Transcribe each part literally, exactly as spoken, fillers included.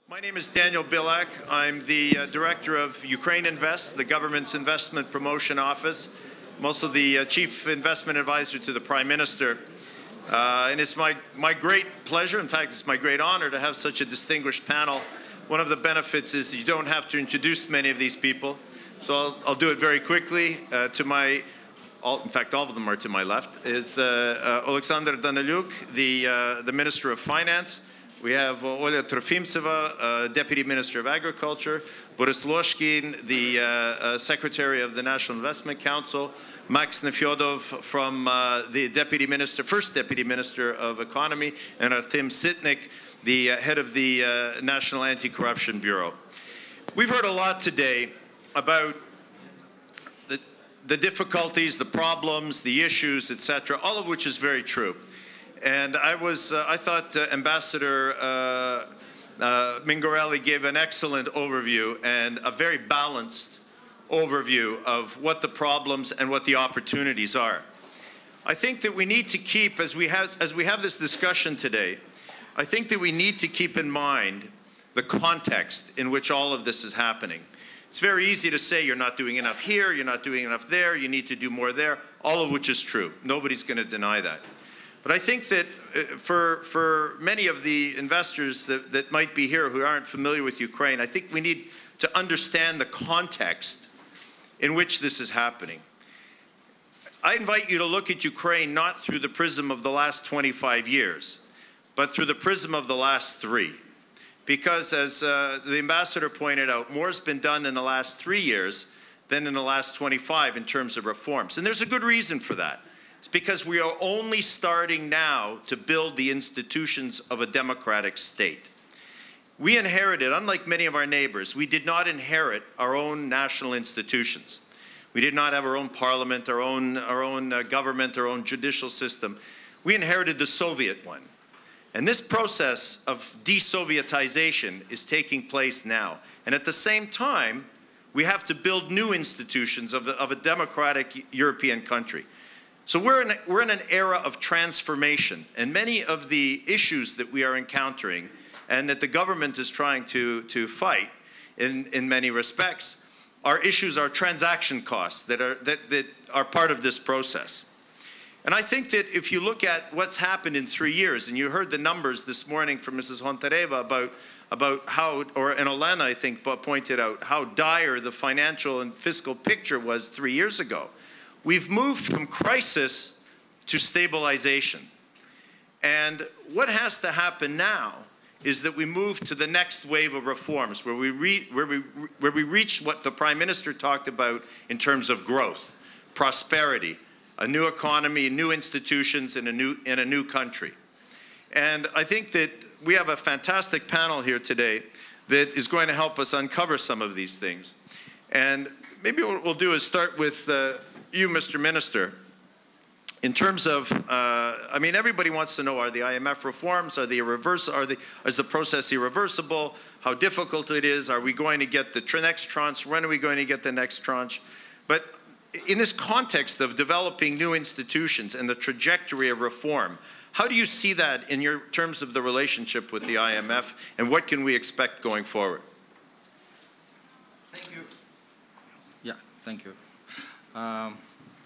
My name is Daniel Bilak. I'm the uh, director of Ukraine Invest, the government's investment promotion office. I'm also the uh, chief investment advisor to the Prime Minister. Uh, and it's my, my great pleasure, in fact, it's my great honor to have such a distinguished panel. One of the benefits is that you don't have to introduce many of these people. So I'll, I'll do it very quickly. Uh, to my, all, in fact, all of them are to my left, is uh, uh, Oleksandr Danyliuk, the, uh, the Minister of Finance. We have uh, Olga Trofimtseva, uh, Deputy Minister of Agriculture, Borys Lozhkin, the uh, uh, Secretary of the National Investment Council, Maksym Nefyodov from uh, the Deputy Minister, First Deputy Minister of Economy, and Artem Sytnyk, the uh, head of the uh, National Anti-Corruption Bureau. We've heard a lot today about the, the difficulties, the problems, the issues, et cetera, all of which is very true. And I was, uh, I thought uh, Ambassador uh, uh, Mingarelli gave an excellent overview and a very balanced overview of what the problems and what the opportunities are. I think that we need to keep, as we have, as we have this discussion today, I think that we need to keep in mind the context in which all of this is happening. It's very easy to say you're not doing enough here, you're not doing enough there, you need to do more there, all of which is true. Nobody's going to deny that. But I think that uh, for, for many of the investors that, that might be here who aren't familiar with Ukraine, I think we need to understand the context in which this is happening. I invite you to look at Ukraine not through the prism of the last twenty-five years, but through the prism of the last three. Because as uh, the ambassador pointed out, more has been done in the last three years than in the last twenty-five in terms of reforms. And there's a good reason for that. It's because we are only starting now to build the institutions of a democratic state. We inherited, unlike many of our neighbors, we did not inherit our own national institutions. We did not have our own parliament, our own, our own uh, government, our own judicial system. We inherited the Soviet one. And this process of de-Sovietization is taking place now. And at the same time, we have to build new institutions of, of a democratic European country. So we're in, we're in an era of transformation, and many of the issues that we are encountering and that the government is trying to, to fight in, in many respects are issues, are transaction costs that are, that, that are part of this process. And I think that if you look at what's happened in three years, and you heard the numbers this morning from Missus Hontareva about, about how, or and Olena, I think, pointed out how dire the financial and fiscal picture was three years ago. We've moved from crisis to stabilization. And what has to happen now is that we move to the next wave of reforms where we, re where we, where we reach what the Prime Minister talked about in terms of growth, prosperity, a new economy, new institutions in a new, in a new country. And I think that we have a fantastic panel here today that is going to help us uncover some of these things. And maybe what we'll do is start with uh, you, Mister Minister, in terms of, uh, I mean, everybody wants to know, are the I M F reforms, are they irreversible, are the, is the process irreversible, how difficult it is, are we going to get the tr next tranche, when are we going to get the next tranche? But in this context of developing new institutions and the trajectory of reform, how do you see that in your terms of the relationship with the I M F, and what can we expect going forward? Thank you. Yeah, thank you. Um,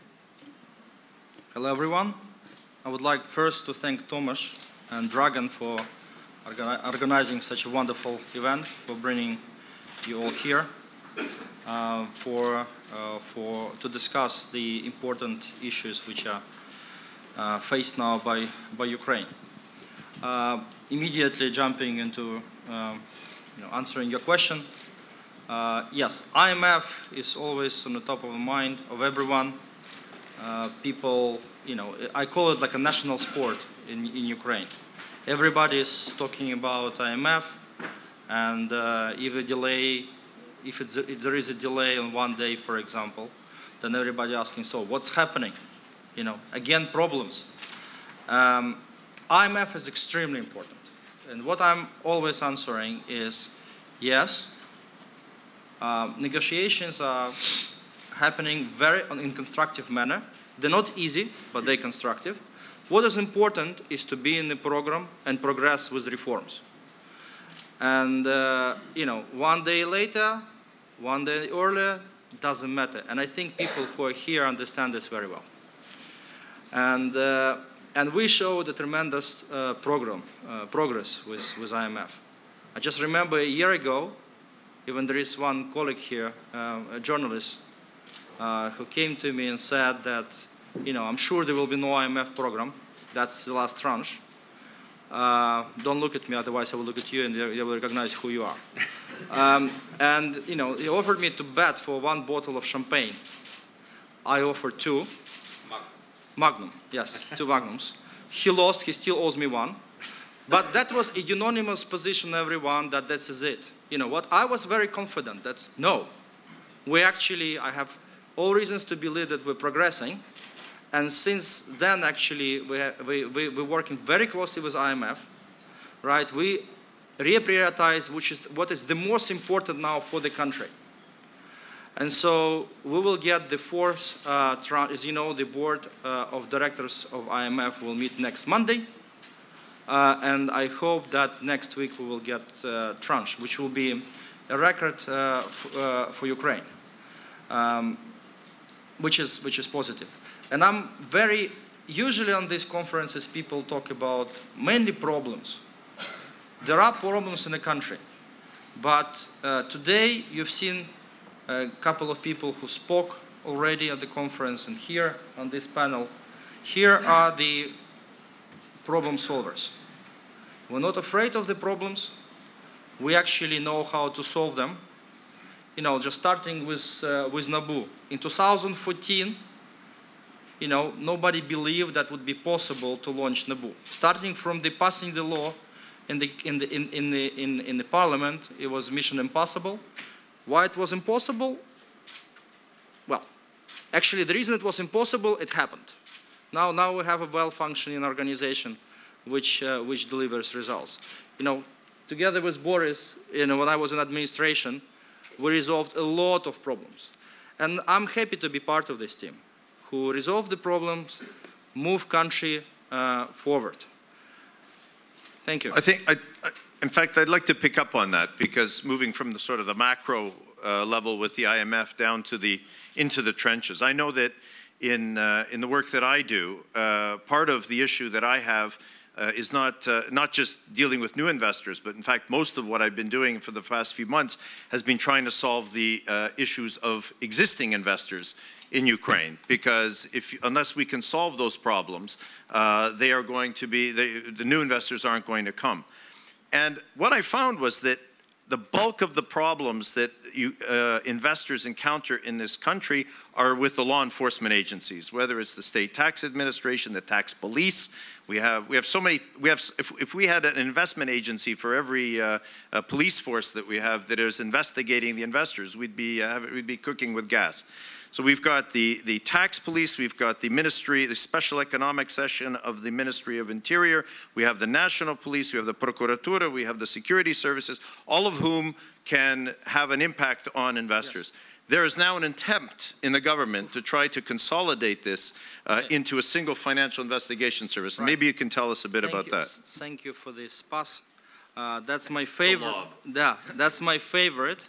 hello, everyone. I would like first to thank Tomasz and Dragan for organi organizing such a wonderful event, for bringing you all here, uh, for, uh, for, to discuss the important issues which are uh, faced now by, by Ukraine. Uh, immediately jumping into um, you know, answering your question. Uh, yes, I M F is always on the top of the mind of everyone. Uh, people, you know, I call it like a national sport in, in Ukraine. Everybody is talking about I M F, and uh, if a delay, if, it's, if there is a delay on one day, for example, then everybody asking, so what's happening? You know, again, problems. Um, I M F is extremely important, and what I'm always answering is, yes, Uh, negotiations are happening very in constructive manner. They're not easy, but they're constructive. What is important is to be in the program and progress with reforms. And, uh, you know, one day later, one day earlier, doesn't matter. And I think people who are here understand this very well. And, uh, and we showed a tremendous uh, program, uh, progress with, with I M F. I just remember a year ago, even there is one colleague here, uh, a journalist, uh, who came to me and said that, you know, I'm sure there will be no I M F program. That's the last tranche. Uh, don't look at me, otherwise I will look at you and you will recognize who you are. Um, and, you know, he offered me to bet for one bottle of champagne. I offered two. Magnum, yes, two Magnums. He lost, he still owes me one. But that was a unanimous position, everyone, that this is it. You know what, I was very confident that, no, we actually, I have all reasons to believe that we're progressing. And since then, actually, we, we, we, we're working very closely with I M F, right? We reprioritize which is, what is the most important now for the country. And so we will get the fourth, uh, as you know, the board uh, of directors of I M F will meet next Monday. Uh, and I hope that next week we will get uh, tranche, which will be a record uh, uh, for Ukraine, um, which is, which is positive. And I'm very, usually on these conferences people talk about mainly problems. There are problems in the country, but uh, today you've seen a couple of people who spoke already at the conference and here on this panel. Here are the problem solvers. We're not afraid of the problems. We actually know how to solve them. You know, just starting with, uh, with Nabu. In two thousand fourteen, you know, nobody believed that would be possible to launch Nabu. Starting from the passing the law in the, in the, in, in the, in, in the parliament, it was mission impossible. Why it was impossible? Well, actually the reason it was impossible, it happened. Now, now we have a well-functioning organization which, uh, which delivers results. You know, together with Borys, you know, when I was in administration, we resolved a lot of problems. And I'm happy to be part of this team who resolve the problems, move country uh, forward. Thank you. I think, I, I, in fact, I'd like to pick up on that because moving from the sort of the macro uh, level with the I M F down to the, into the trenches. I know that in, uh, in the work that I do, uh, part of the issue that I have uh, is not, uh, not just dealing with new investors, but in fact, most of what I've been doing for the past few months has been trying to solve the uh, issues of existing investors in Ukraine, because if, unless we can solve those problems, uh, they are going to be, they, the new investors aren't going to come. And what I found was that the bulk of the problems that you, uh, investors encounter in this country are with the law enforcement agencies, whether it's the state tax administration, the tax police. We have, we have so many, we have, if, if we had an investment agency for every uh, uh, police force that we have that is investigating the investors, we'd be, uh, we'd be cooking with gas. So we've got the, the tax police, we've got the ministry, the special economic section of the Ministry of Interior, we have the national police, we have the Prokuratura, we have the security services, all of whom can have an impact on investors. Yes. There is now an attempt in the government to try to consolidate this uh, into a single financial investigation service. Right. Maybe you can tell us a bit Thank about you. that. Thank you for this pass. Uh, that's my favorite. Yeah, that's my favorite.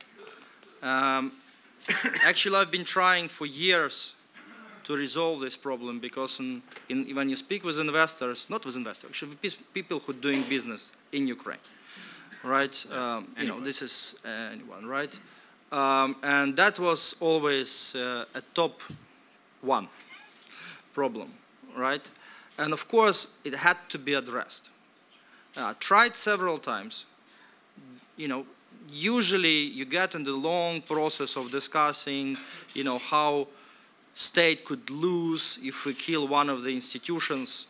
Um, Actually, I've been trying for years to resolve this problem because in, in, when you speak with investors, not with investors, actually with people who are doing business in Ukraine, right? Um, you know, this is uh, anyone, right? Um, and that was always uh, a top one problem, right? And of course, it had to be addressed. Uh, tried several times, you know. Usually you get in the long process of discussing, you know, how state could lose if we kill one of the institutions,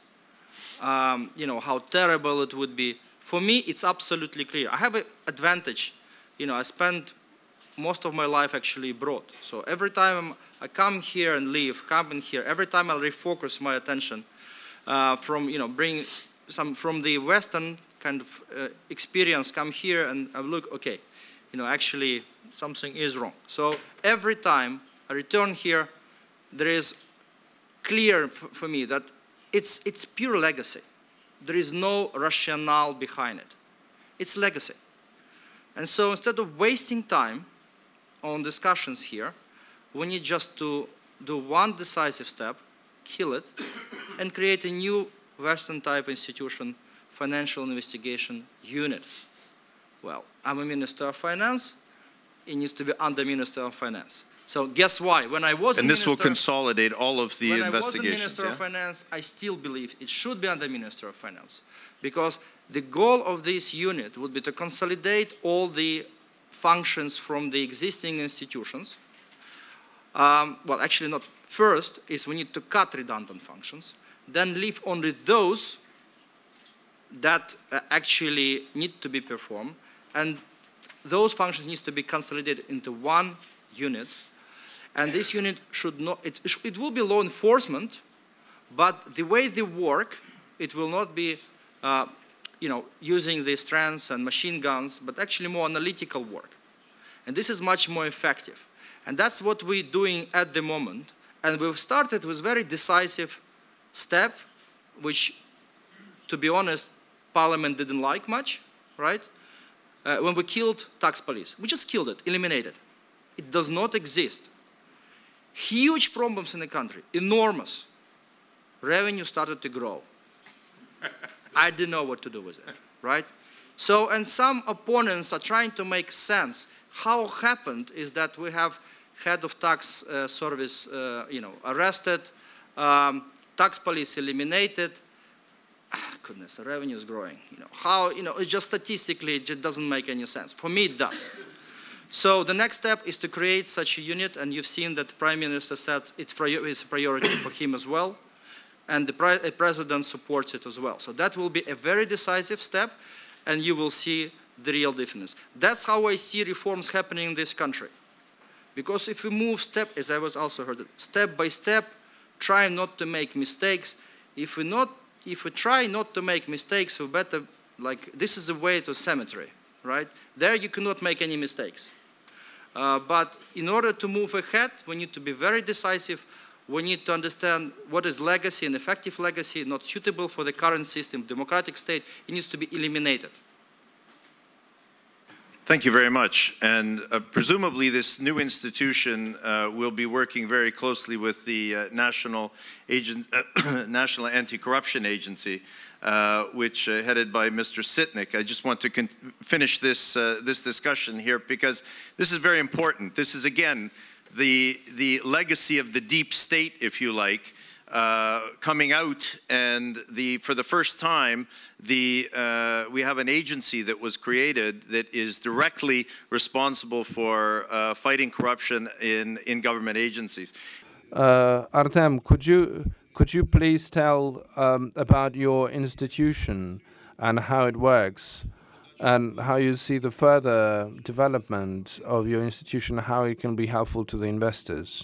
um, you know, how terrible it would be. For me, it's absolutely clear. I have an advantage. You know, I spent most of my life actually abroad. So every time I come here and leave, come in here, every time I refocus my attention uh, from, you know, bring some from the Western kind of uh, experience, come here and I look, okay, you know, actually something is wrong. So every time I return here, there is clear f for me that it's, it's pure legacy. There is no rationale behind it. It's legacy. And so instead of wasting time on discussions here, we need just to do one decisive step, kill it, and create a new Western-type institution, financial investigation unit. Well, I'm a Minister of Finance. It needs to be under Minister of Finance. So guess why? When I was and this minister, will consolidate all of the when investigations. When I was a Minister yeah? of Finance, I still believe it should be under Minister of Finance, because the goal of this unit would be to consolidate all the functions from the existing institutions. Um, well, actually not. First is we need to cut redundant functions, then leave only those that uh, actually need to be performed, and those functions need to be consolidated into one unit. And this unit should not, it, it will be law enforcement, but the way they work, it will not be uh, you know, using the strengths and machine guns, but actually more analytical work. And this is much more effective. And that's what we're doing at the moment. And we've started with a very decisive step, which, to be honest, Parliament didn't like much, right? Uh, when we killed tax police. We just killed it, eliminated. It does not exist. Huge problems in the country, enormous. Revenue started to grow. I didn't know what to do with it, right? So, and some opponents are trying to make sense. How happened is that we have head of tax uh, service, uh, you know, arrested, um, tax police eliminated. Ah, goodness, the revenue is growing. You know, how, you know, it just statistically, it just doesn't make any sense. For me, it does. So the next step is to create such a unit, and you've seen that the Prime Minister said it's, prior it's a priority for him as well, and the pre President supports it as well. So that will be a very decisive step, and you will see the real difference. That's how I see reforms happening in this country. Because if we move step, as I was also heard, step by step, try not to make mistakes. If we not, if we try not to make mistakes, we better, like, this is a way to cemetery, right? There you cannot make any mistakes. Uh, but in order to move ahead, we need to be very decisive. We need to understand what is legacy, and effective legacy, not suitable for the current system, democratic state. It needs to be eliminated. Thank you very much. And uh, presumably this new institution uh, will be working very closely with the uh, National, Agent, uh, National Anti-Corruption Agency, uh, which uh, headed by Mister Sytnyk. I just want to con finish this, uh, this discussion here, because this is very important. This is, again, the, the legacy of the deep state, if you like, Uh, coming out, and the, for the first time, the, uh, we have an agency that was created that is directly responsible for uh, fighting corruption in, in government agencies. Uh, Artem, could you, could you please tell um, about your institution and how it works, and how you see the further development of your institution, how it can be helpful to the investors?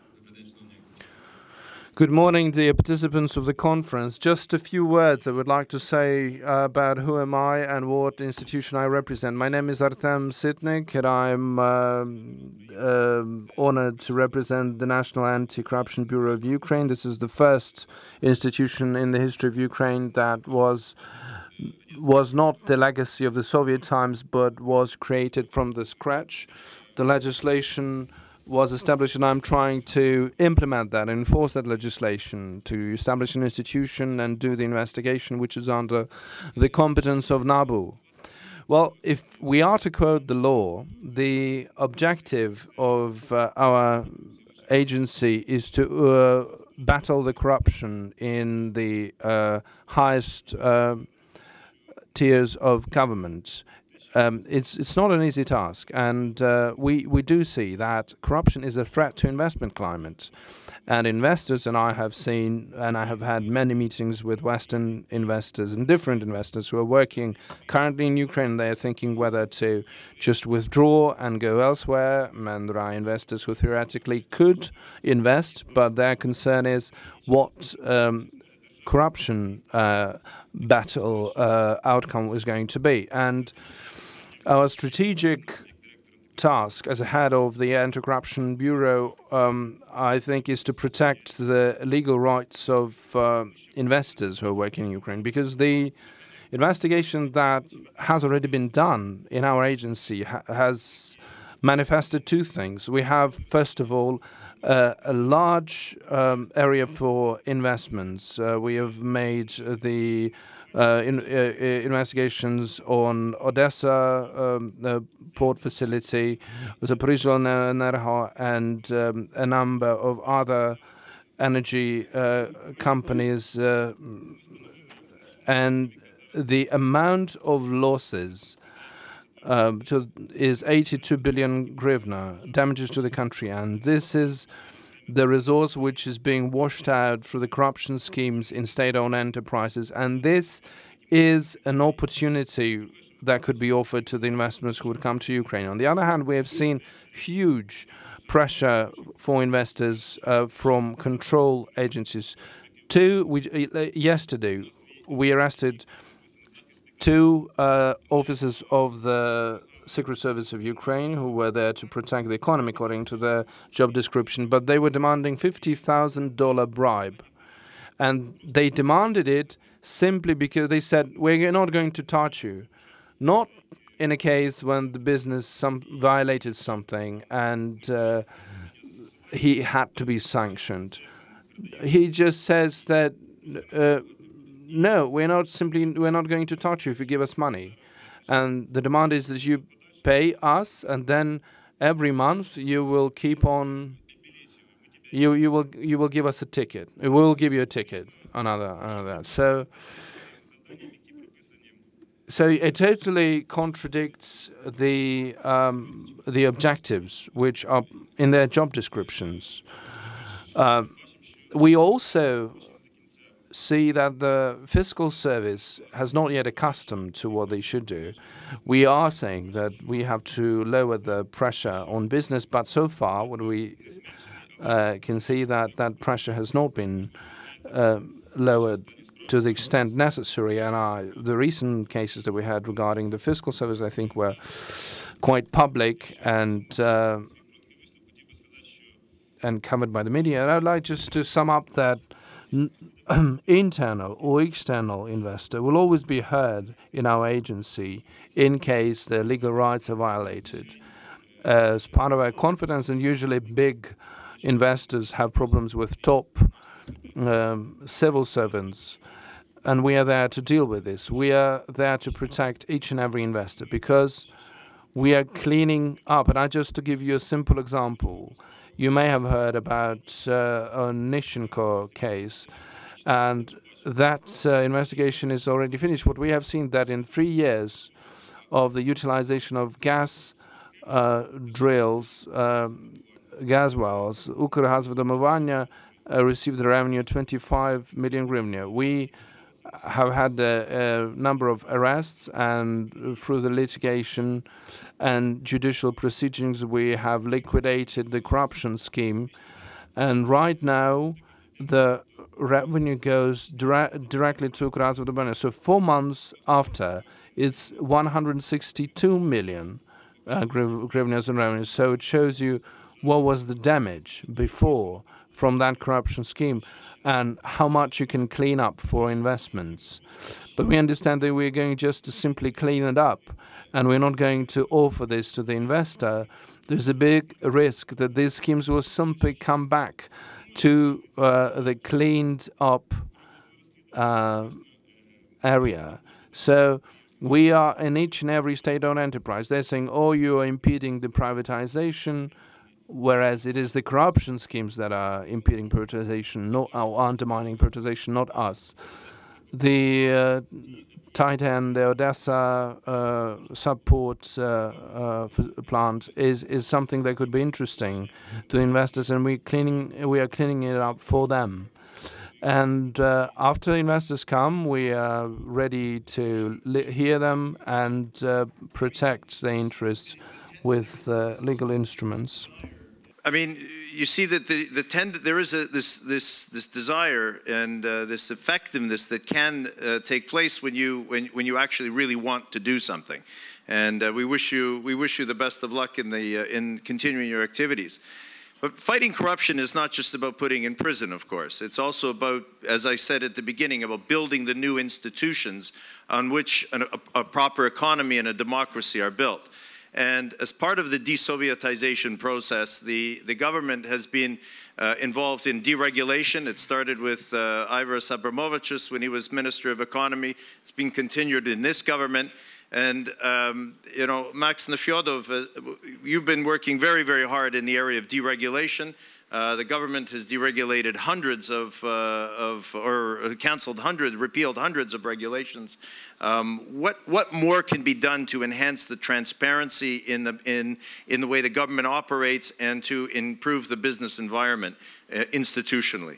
Good morning, dear participants of the conference. Just a few words I would like to say uh, about who am I and what institution I represent. My name is Artem Sytnyk, and I'm uh, uh, honored to represent the National Anti-Corruption Bureau of Ukraine. This is the first institution in the history of Ukraine that was was not the legacy of the Soviet times, but was created from the scratch. The legislation was established, and I'm trying to implement that, enforce that legislation, to establish an institution and do the investigation, which is under the competence of N A B U. Well, if we are to quote the law, the objective of uh, our agency is to uh, battle the corruption in the uh, highest uh, tiers of government. Um, it's it's not an easy task, and uh, we we do see that corruption is a threat to investment climate, and investors, and I have seen, and I have had many meetings with Western investors and different investors who are working currently in Ukraine. They are thinking whether to just withdraw and go elsewhere, and there are investors who theoretically could invest, but their concern is what um, corruption uh, battle uh, outcome was going to be. And our strategic task as a head of the Anti-Corruption Bureau, um, I think, is to protect the legal rights of uh, investors who are working in Ukraine, because the Investigation that has already been done in our agency ha has manifested two things. We have, first of all, uh, a large um, area for investments. Uh, we have made the uh, in, uh, investigations on Odessa, um, the port facility, Zaporizhzhia Energo, and um, a number of other energy uh, companies, uh, and the amount of losses um, to, is eighty-two billion hryvnia, damages to the country, and this is the resource which is being washed out through the corruption schemes in state-owned enterprises, and this is an opportunity that could be offered to the investors who would come to Ukraine. On the other hand, we have seen huge pressure for investors uh, from control agencies. Two, we, uh, yesterday, we arrested two uh, officers of the Secret Service of Ukraine who were there to protect the economy according to their job description, but they were demanding fifty thousand dollar bribe. And they demanded it simply because they said, we're not going to touch you. Not in a case when the business some violated something and uh, he had to be sanctioned. He just says that, uh, no, we're not simply, we're not going to touch you if you give us money. And the demand is that you pay us, and then every month you will keep on, you you will you will give us a ticket. We will give you a ticket, another another. So so it totally contradicts the um, the objectives which are in their job descriptions. Uh, we also see that the fiscal service has not yet accustomed to what they should do. We are saying that we have to lower the pressure on business, but so far what we uh, can see that that pressure has not been uh, lowered to the extent necessary. And uh, the recent cases that we had regarding the fiscal service, I think, were quite public and uh, and covered by the media. And I'd like just to sum up that internal or external investor will always be heard in our agency in case their legal rights are violated. As part of our confidence, and usually big investors have problems with top um, civil servants, and we are there to deal with this. We are there to protect each and every investor because we are cleaning up. And I just to give you a simple example, you may have heard about uh, a Nefyodov case, and that uh, investigation is already finished. What we have seen that in three years of the utilization of gas uh, drills, uh, gas wells, Ukrzhavodamivanya uh, received the revenue twenty-five million hryvnia. We have had a, a number of arrests, and through the litigation and judicial proceedings, we have liquidated the corruption scheme. And right now, the revenue goes dire directly to Ukrzhavodamivanya. So four months after, it's one hundred sixty-two million uh, hryvnias in revenue. So it shows you what was the damage before from that corruption scheme and how much you can clean up for investments. But we understand that we're going just to simply clean it up, and we're not going to offer this to the investor. There's a big risk that these schemes will simply come back to uh, the cleaned up uh, area. So we are in each and every state-owned enterprise. They're saying, oh, you are impeding the privatization, whereas it is the corruption schemes that are impeding privatization, not or undermining privatization, not us. The uh, Titan, the Odessa uh, subport uh, uh, plant is is something that could be interesting to investors, and we cleaning we are cleaning it up for them. And uh, after investors come, we are ready to li hear them and uh, protect their interests with uh, legal instruments. I mean, you see that the the tend there is a this this this desire and uh, this effectiveness that can uh, take place when you when when you actually really want to do something, and uh, we wish you we wish you the best of luck in the uh, in continuing your activities. But fighting corruption is not just about putting in prison, of course. It's also about, as I said at the beginning, about building the new institutions on which an, a, a proper economy and a democracy are built. And as part of the de-Sovietization process, the, the government has been uh, involved in deregulation. It started with uh, Ivaras Abramovičius when he was Minister of Economy. It's been continued in this government. And, um, you know, Max Nefyodov, uh, you've been working very, very hard in the area of deregulation. Uh, the government has deregulated hundreds of, uh, of or canceled hundreds, repealed hundreds of regulations. Um, what, what more can be done to enhance the transparency in the, in, in the way the government operates and to improve the business environment uh, institutionally?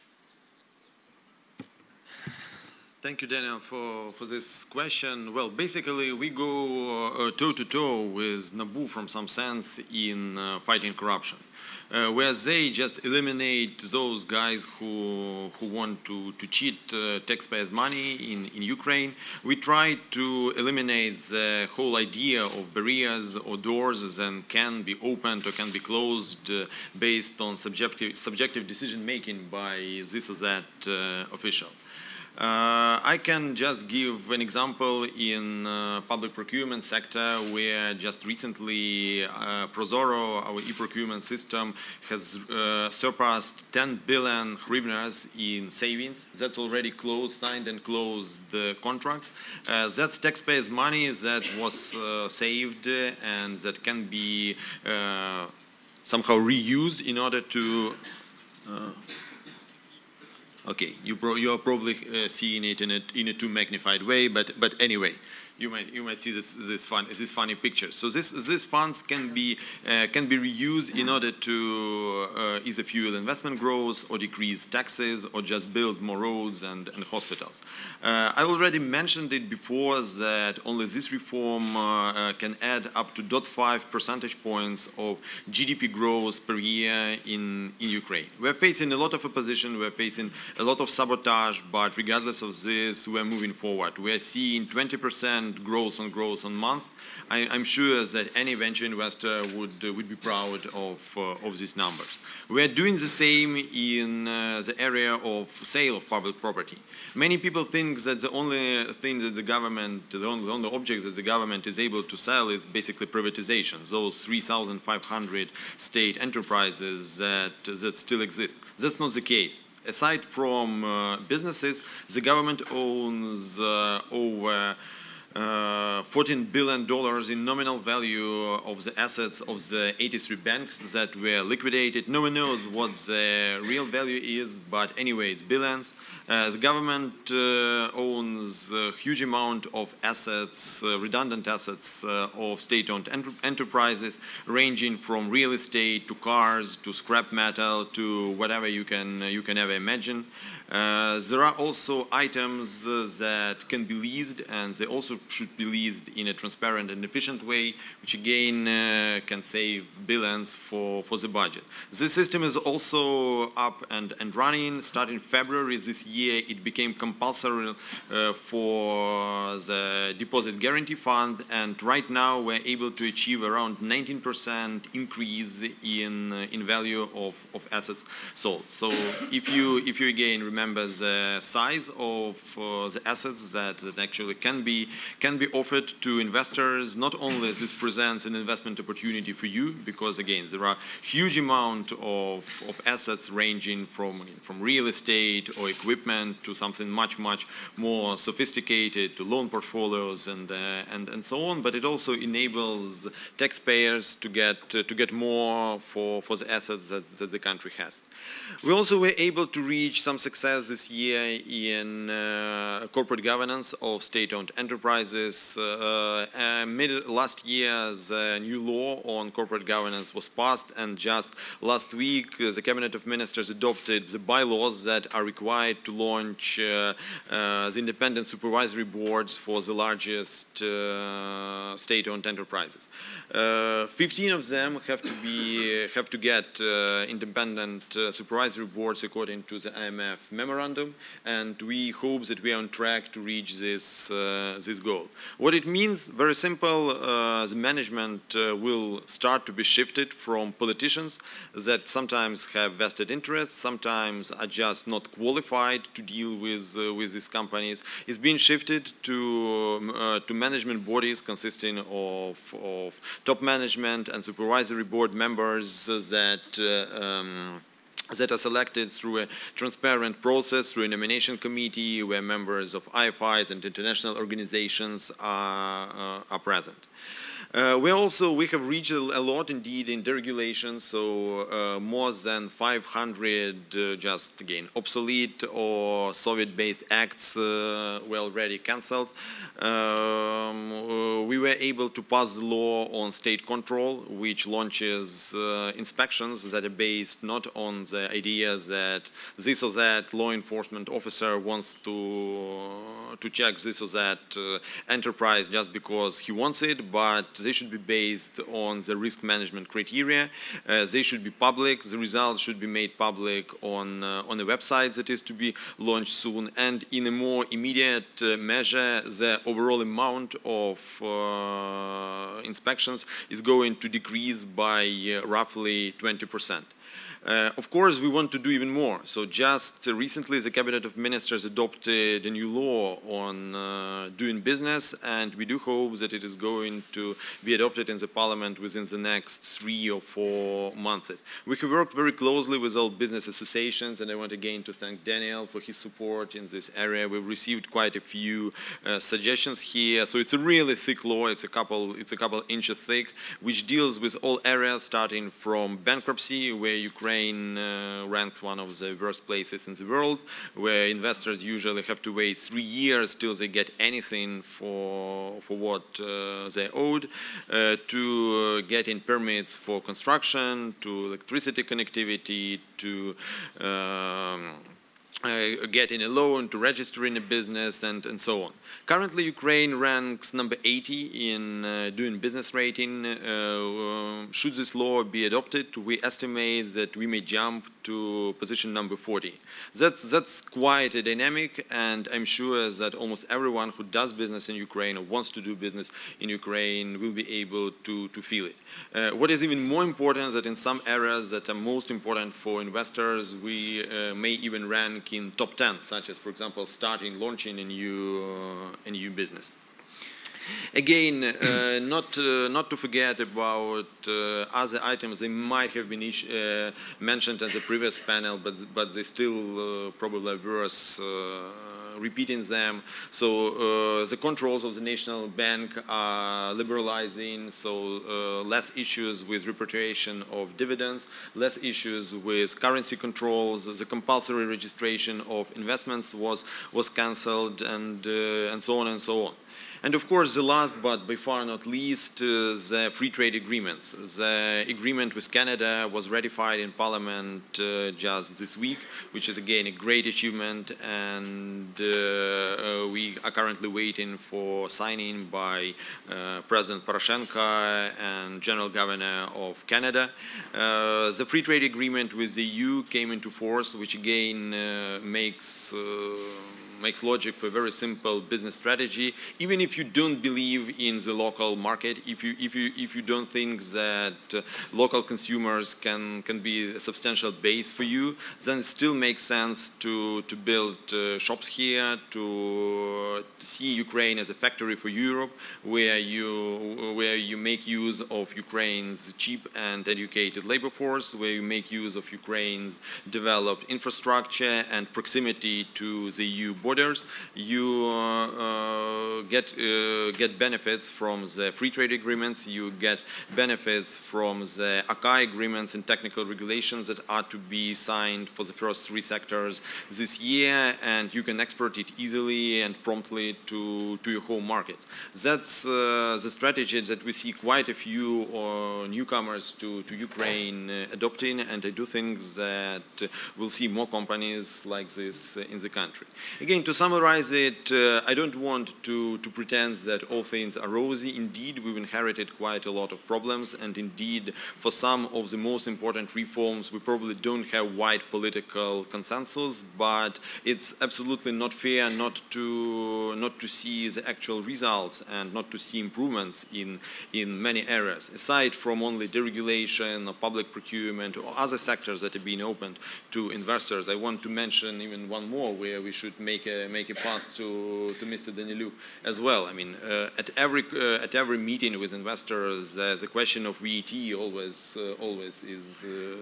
Thank you, Daniel, for, for this question. Well, basically, we go toe-to-toe -to -toe with Nabu from some sense in uh, fighting corruption, uh, where they just eliminate those guys who, who want to, to cheat uh, taxpayers' money in, in Ukraine. We try to eliminate the whole idea of barriers or doors that can be opened or can be closed uh, based on subjective, subjective decision-making by this or that uh, official. Uh, I can just give an example in uh, public procurement sector where just recently uh, Prozoro, our e-procurement system, has uh, surpassed ten billion hryvnias in savings. That's already closed, signed and closed uh, contracts. Uh, that's taxpayers' money that was uh, saved and that can be uh, somehow reused in order to uh, Okay, you, pro you are probably uh, seeing it in a, in a too magnified way, but, but anyway, you might, you might see this, this, fun, this funny picture. So this, these funds can be, uh, can be reused in order to uh, either fuel investment growth or decrease taxes or just build more roads and, and hospitals. Uh, I already mentioned it before that only this reform uh, uh, can add up to zero point five percentage points of G D P growth per year in, in Ukraine. We're facing a lot of opposition, we're facing a lot of sabotage, but regardless of this, we're moving forward. We're seeing twenty percent growth on growth on month. I, I'm sure that any venture investor would uh, would be proud of uh, of these numbers. We are doing the same in uh, the area of sale of public property. Many people think that the only thing that the government, the only, the only object that the government is able to sell is basically privatization. Those three thousand five hundred state enterprises that that still exist. That's not the case. Aside from uh, businesses, the government owns uh, over Uh, fourteen billion dollars in nominal value of the assets of the eighty-three banks that were liquidated. No one knows what the real value is, but anyway, it's billions. Uh, the government uh, owns a huge amount of assets, uh, redundant assets uh, of state-owned enter enterprises, ranging from real estate to cars to scrap metal to whatever you can, you can ever imagine. Uh, there are also items uh, that can be leased, and they also should be leased in a transparent and efficient way, which again uh, can save billions for, for the budget. This system is also up and, and running. Starting February this year, it became compulsory uh, for the Deposit Guarantee Fund, and right now we're able to achieve around nineteen percent increase in, uh, in value of, of assets sold. So if you, if you again remember Remember the size of uh, the assets that, that actually can be can be offered to investors. Not only this presents an investment opportunity for you, because again there are huge amount of, of assets ranging from from real estate or equipment to something much much more sophisticated, to loan portfolios and uh, and and so on. But it also enables taxpayers to get uh, to get more for for the assets that, that the country has. We also were able to reach some success this year in uh, corporate governance of state-owned enterprises. Uh, uh, mid last year, the new law on corporate governance was passed, and just last week, uh, the Cabinet of Ministers adopted the bylaws that are required to launch uh, uh, the independent supervisory boards for the largest uh, state-owned enterprises. Uh, fifteen of them have to be have to get uh, independent uh, supervisory boards according to the I M F memorandum, and we hope that we are on track to reach this uh, this goal. What it means, very simple: uh, the management uh, will start to be shifted from politicians that sometimes have vested interests, sometimes are just not qualified to deal with uh, with these companies. It's being shifted to uh, to management bodies consisting of, of top management and supervisory board members that uh, um, that are selected through a transparent process, through a nomination committee where members of I F Is and international organizations are, uh, are present. Uh, we also we have reached a lot indeed in deregulation, so uh, more than five hundred uh, just again obsolete or Soviet-based acts uh, were already cancelled. Um, uh, we were able to pass the law on state control, which launches uh, inspections that are based not on the idea that this or that law enforcement officer wants to to check this or that uh, enterprise just because he wants it, but they should be based on the risk management criteria. Uh, they should be public. The results should be made public on uh, on a website that is to be launched soon. And in a more immediate uh, measure, the overall amount of uh, inspections is going to decrease by uh, roughly twenty percent. Uh, of course, we want to do even more. So just uh, recently, the Cabinet of Ministers adopted a new law on uh, doing business, and we do hope that it is going to be adopted in the Parliament within the next three or four months. We have worked very closely with all business associations, and I want again to thank Daniel for his support in this area. We've received quite a few uh, suggestions here. So it's a really thick law. It's a couple, it's a couple inches thick, which deals with all areas, starting from bankruptcy, where Ukraine Ukraine uh, ranks one of the worst places in the world, where investors usually have to wait three years till they get anything for, for what uh, they owed, uh, to uh, getting permits for construction, to electricity connectivity, to um, Uh, getting a loan, to registering a business, and, and so on. Currently, Ukraine ranks number eighty in uh, doing business rating. Uh, uh, should this law be adopted, we estimate that we may jump to position number forty. That's, that's quite a dynamic, and I'm sure that almost everyone who does business in Ukraine or wants to do business in Ukraine will be able to, to feel it. Uh, what is even more important is that in some areas that are most important for investors, we uh, may even rank in top ten, such as, for example, starting, launching a new, uh, a new business. Again, uh, not uh, not to forget about uh, other items. They might have been uh, mentioned in the previous panel, but but they still uh, probably are worth uh, repeating them. So uh, the controls of the national bank are liberalizing. So uh, less issues with repatriation of dividends, less issues with currency controls. The compulsory registration of investments was was cancelled, and uh, and so on and so on. And of course, the last but by far not least, uh, the free trade agreements. The agreement with Canada was ratified in Parliament uh, just this week, which is again a great achievement, and uh, uh, we are currently waiting for signing by uh, President Poroshenko and General Governor of Canada. Uh, the free trade agreement with the E U came into force, which again uh, makes uh, makes logic for a very simple business strategy. Even if you don't believe in the local market, if you if you if you don't think that uh, local consumers can can be a substantial base for you, then it still makes sense to to build uh, shops here, to, uh, to see Ukraine as a factory for Europe, where you where you make use of Ukraine's cheap and educated labor force, where you make use of Ukraine's developed infrastructure and proximity to the E U border. borders. You uh, uh, get uh, get benefits from the free trade agreements. You get benefits from the A C A I agreements and technical regulations that are to be signed for the first three sectors this year, and you can export it easily and promptly to to your home markets. That's uh, the strategy that we see quite a few uh, newcomers to to Ukraine uh, adopting, and I do think that uh, we'll see more companies like this uh, in the country. Again, to summarize it, uh, I don't want to, to pretend that all things are rosy. Indeed, we've inherited quite a lot of problems, and indeed, for some of the most important reforms, we probably don't have wide political consensus, but it's absolutely not fair not to, not to see the actual results and not to see improvements in, in many areas, aside from only deregulation or public procurement or other sectors that have been opened to investors. I want to mention even one more where we should make a make a pass to to Mister Danyliuk as well. I mean, uh, at every uh, at every meeting with investors, uh, the question of V A T always uh, always is.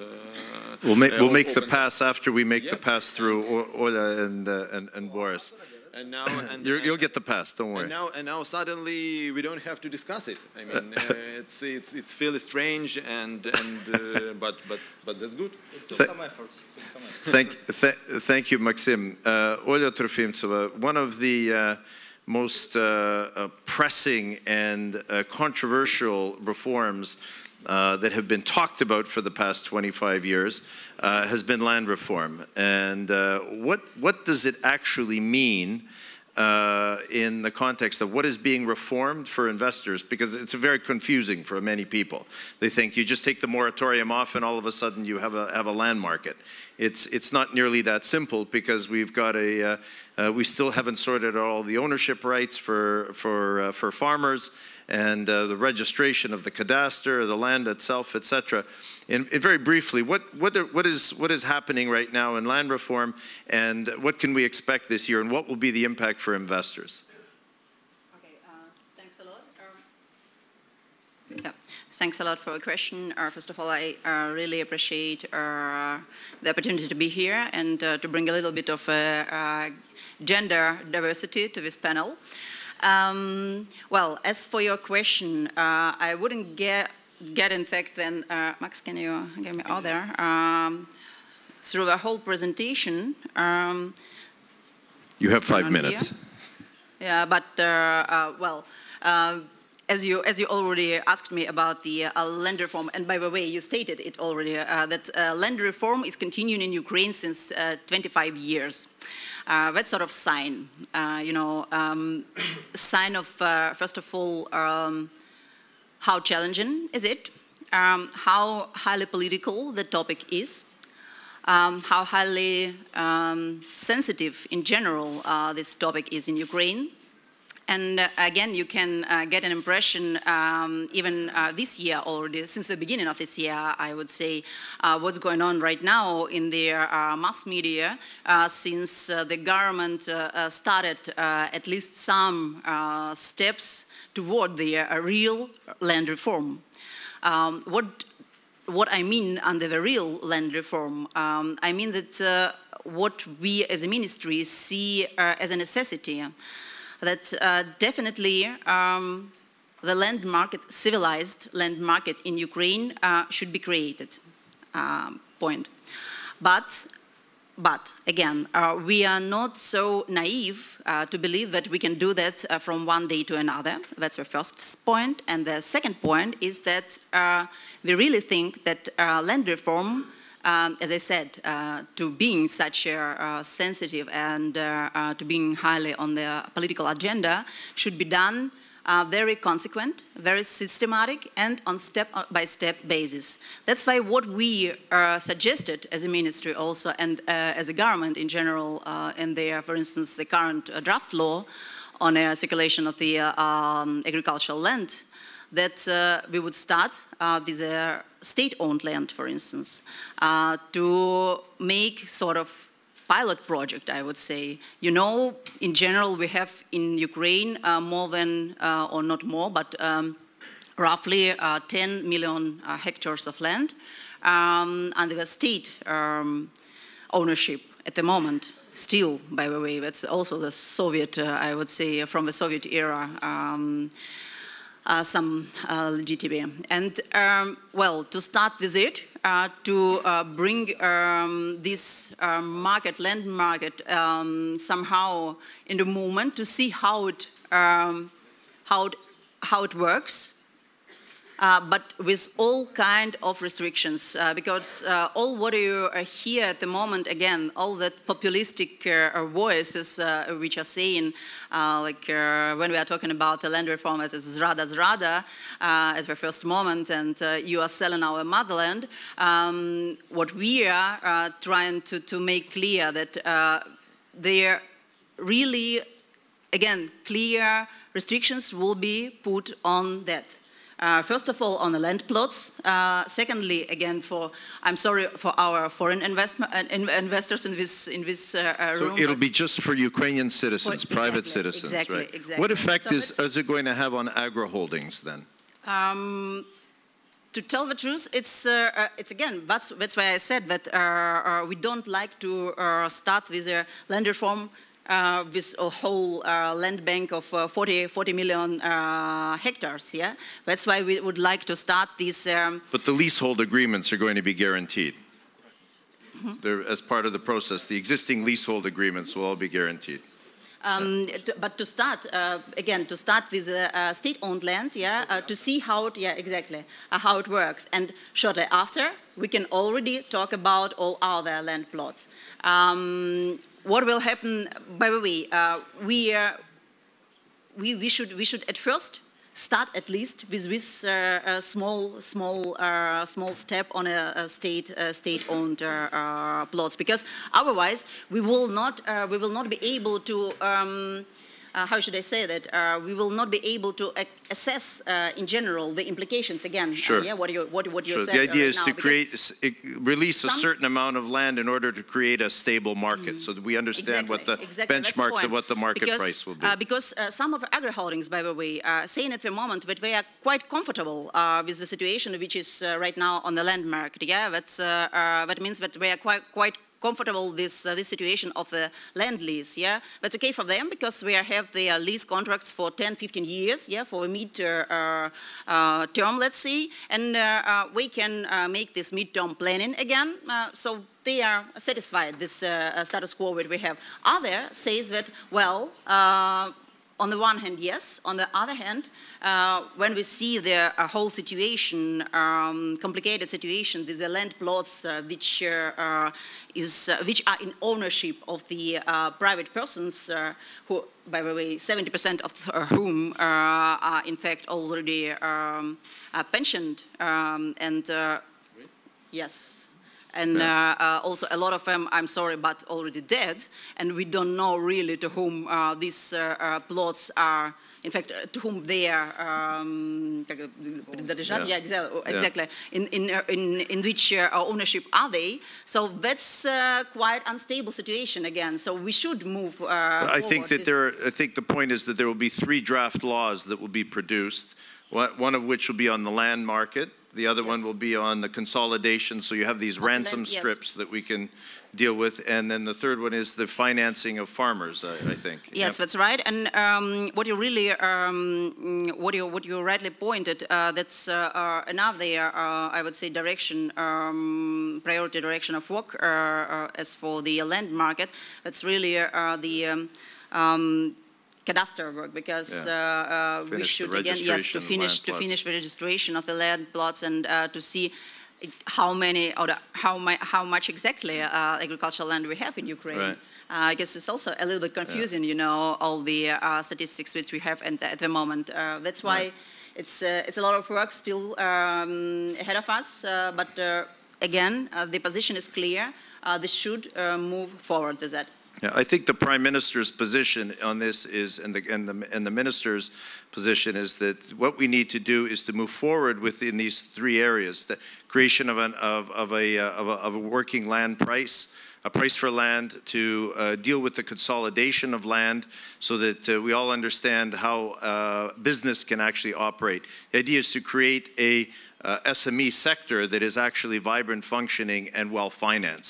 Uh, we'll make we'll uh, make the open. pass after we make Yep. the pass through Olga and uh, and and Boris. And now, and, You're, and, you'll get the pass. Don't worry. And now, and now suddenly we don't have to discuss it. I mean, uh, it's it's it's fairly strange, and and uh, but but but that's good. It took some efforts. It took some efforts. Thank, th thank you, Maksym. Uh, Olga Trofimtseva, one of the uh, most uh, uh, pressing and uh, controversial reforms uh, that have been talked about for the past twenty-five years uh, has been land reform. And uh, what, what does it actually mean uh, in the context of what is being reformed for investors? Because it's very confusing for many people. They think you just take the moratorium off and all of a sudden you have a, have a land market. It's, it's not nearly that simple, because we've got a, uh, uh, we still haven't sorted out all the ownership rights for, for, uh, for farmers, and uh, the registration of the cadastre, the land itself, et cetera. And, and very briefly, what, what, are, what, is, what is happening right now in land reform, and what can we expect this year, and what will be the impact for investors? Okay, uh, thanks a lot. Um, yeah, thanks a lot for a question. Uh, first of all, I uh, really appreciate uh, the opportunity to be here and uh, to bring a little bit of uh, uh, gender diversity to this panel. Um, well, as for your question, uh, I wouldn't get, get in fact then, uh, Max, can you give me out there, um, through the whole presentation. Um, you have five minutes. Here. Yeah, but, uh, uh, well, uh, as you, as you already asked me about the uh, land reform, and by the way, you stated it already, uh, that uh, land reform is continuing in Ukraine since uh, twenty-five years. Uh, that sort of sign, uh, you know, um, sign of, uh, first of all, um, how challenging is it, um, how highly political the topic is, um, how highly um, sensitive in general uh, this topic is in Ukraine. And uh, again, you can uh, get an impression um, even uh, this year already, since the beginning of this year, I would say, uh, what's going on right now in the uh, mass media, uh, since uh, the government uh, uh, started uh, at least some uh, steps toward the uh, real land reform. Um, what, what I mean under the real land reform, um, I mean that uh, what we as a ministry see uh, as a necessity, that uh, definitely um, the land market, civilized land market in Ukraine uh, should be created, uh, point. But, but again, uh, we are not so naive uh, to believe that we can do that uh, from one day to another. That's the first point. And the second point is that uh, we really think that uh, land reform, Um, as I said, uh, to being such a uh, sensitive and uh, uh, to being highly on the political agenda, should be done uh, very consequent, very systematic, and on step-by-step basis. That's why what we uh, suggested as a ministry also, and uh, as a government in general, uh, in the, for instance, the current uh, draft law on a circulation of the uh, um, agricultural land, that uh, we would start uh, with a state-owned land, for instance, uh, to make sort of pilot project, I would say. You know, in general, we have in Ukraine uh, more than, uh, or not more, but um, roughly uh, ten million uh, hectares of land um, under the state um, ownership at the moment. still, by the way, that's also the Soviet, uh, I would say, from the Soviet era, um, uh, some uh, legitimacy. And, um, well, to start with it, uh, to uh, bring um, this uh, market, land market, um, somehow in the movement, to see how it, um, how it, how it works. Uh, but with all kind of restrictions, uh, because uh, all what you uh, hear at the moment, again, all that populistic uh, voices uh, which are saying, uh, like uh, when we are talking about the land reform as zrada zrada uh, at the first moment, and uh, you are selling our motherland, um, what we are uh, trying to, to make clear that uh, there really, again, clear restrictions will be put on that. Uh, first of all, on the land plots. Uh, secondly, again, for I'm sorry for our foreign investment uh, in, investors in this in this uh, room. So it'll be just for Ukrainian citizens, for, private exactly, citizens, exactly, right? Exactly. What effect so is is it going to have on agro holdings then? Um, to tell the truth, it's uh, uh, it's again that's that's why I said that uh, uh, we don't like to uh, start with a land reform. Uh, with a whole uh, land bank of uh, forty, forty million uh, hectares, yeah? That's why we would like to start this. Um, but the leasehold agreements are going to be guaranteed. Mm-hmm. They're, as part of the process, the existing leasehold agreements will all be guaranteed. Um, yeah. But to start, uh, again, to start with uh, uh, state-owned land, yeah, uh, to see how it, yeah, exactly, uh, how it works. And shortly after, we can already talk about all other land plots. Um, What will happen? By the way, uh, we, uh, we we should we should at first start at least with this uh, uh, small small uh, small step on a, a state uh, state-owned uh, uh, plots, because otherwise we will not uh, we will not be able to. Um, Uh, how should I say that? Uh, we will not be able to uh, assess, uh, in general, the implications again. Sure. Uh, yeah, what you what what you sure. said. The idea uh, is now, to create, release a certain amount of land in order to create a stable market, mm, so that we understand exactly, what the exactly. benchmarks the of what the market because, price will be. Uh, because uh, some of the agri holdings, by the way, are saying at the moment that they are quite comfortable uh, with the situation which is uh, right now on the land market. Yeah, that's uh, uh, that means that they are quite quite. comfortable this uh, this situation of the land lease, yeah, that's okay for them because we have their lease contracts for ten, fifteen years, yeah, for a mid uh, uh, term, let's say, and uh, uh, we can uh, make this mid-term planning again. Uh, so they are satisfied this uh, status quo that we have. Other says that, well. Uh, On the one hand, yes. On the other hand, uh, when we see the uh, whole situation, um, complicated situation, these are land plots uh, which uh, uh, is uh, which are in ownership of the uh, private persons, uh, who, by the way, seventy percent of whom uh, are in fact already um, uh, pensioned, um, and uh, yes. And uh, uh, also a lot of them, I'm sorry, but already dead. And we don't know really to whom uh, these uh, uh, plots are, in fact, uh, to whom they are, um, yeah. Yeah, exactly, exactly. Yeah. In, in, in, in which uh, ownership are they? So that's uh, quite unstable situation again. So we should move uh, I think that there are, I think the point is that there will be three draft laws that will be produced, one of which will be on the land market. The other yes. one will be on the consolidation, so you have these on ransom land, strips yes. that we can deal with, and then the third one is the financing of farmers, I, I think. Yes, yep. That's right. And um, what you really, um, what you what you rightly pointed, uh, that's uh, uh, another, uh, I would say, direction, um, priority direction of work uh, uh, as for the land market. That's really uh, the. Um, um, cadastre work, because yeah. uh, uh, we should again yes to finish to finish the registration of the land plots and uh, to see how many or the, how my, how much exactly uh, agricultural land we have in Ukraine. Right. Uh, I guess it's also a little bit confusing, yeah. you know, all the uh, statistics which we have at, at the moment. Uh, that's why right. it's uh, it's a lot of work still um, ahead of us. Uh, but uh, again, uh, the position is clear. Uh, this should uh, move forward with that. Yeah, I think the Prime Minister's position on this is, and the, and, the, and the Minister's position is that what we need to do is to move forward within these three areas: the creation of, an, of, of, a, uh, of, a, of a working land price, a price for land, to uh, deal with the consolidation of land so that uh, we all understand how uh, business can actually operate. The idea is to create a uh, S M E sector that is actually vibrant, functioning, and well-financed.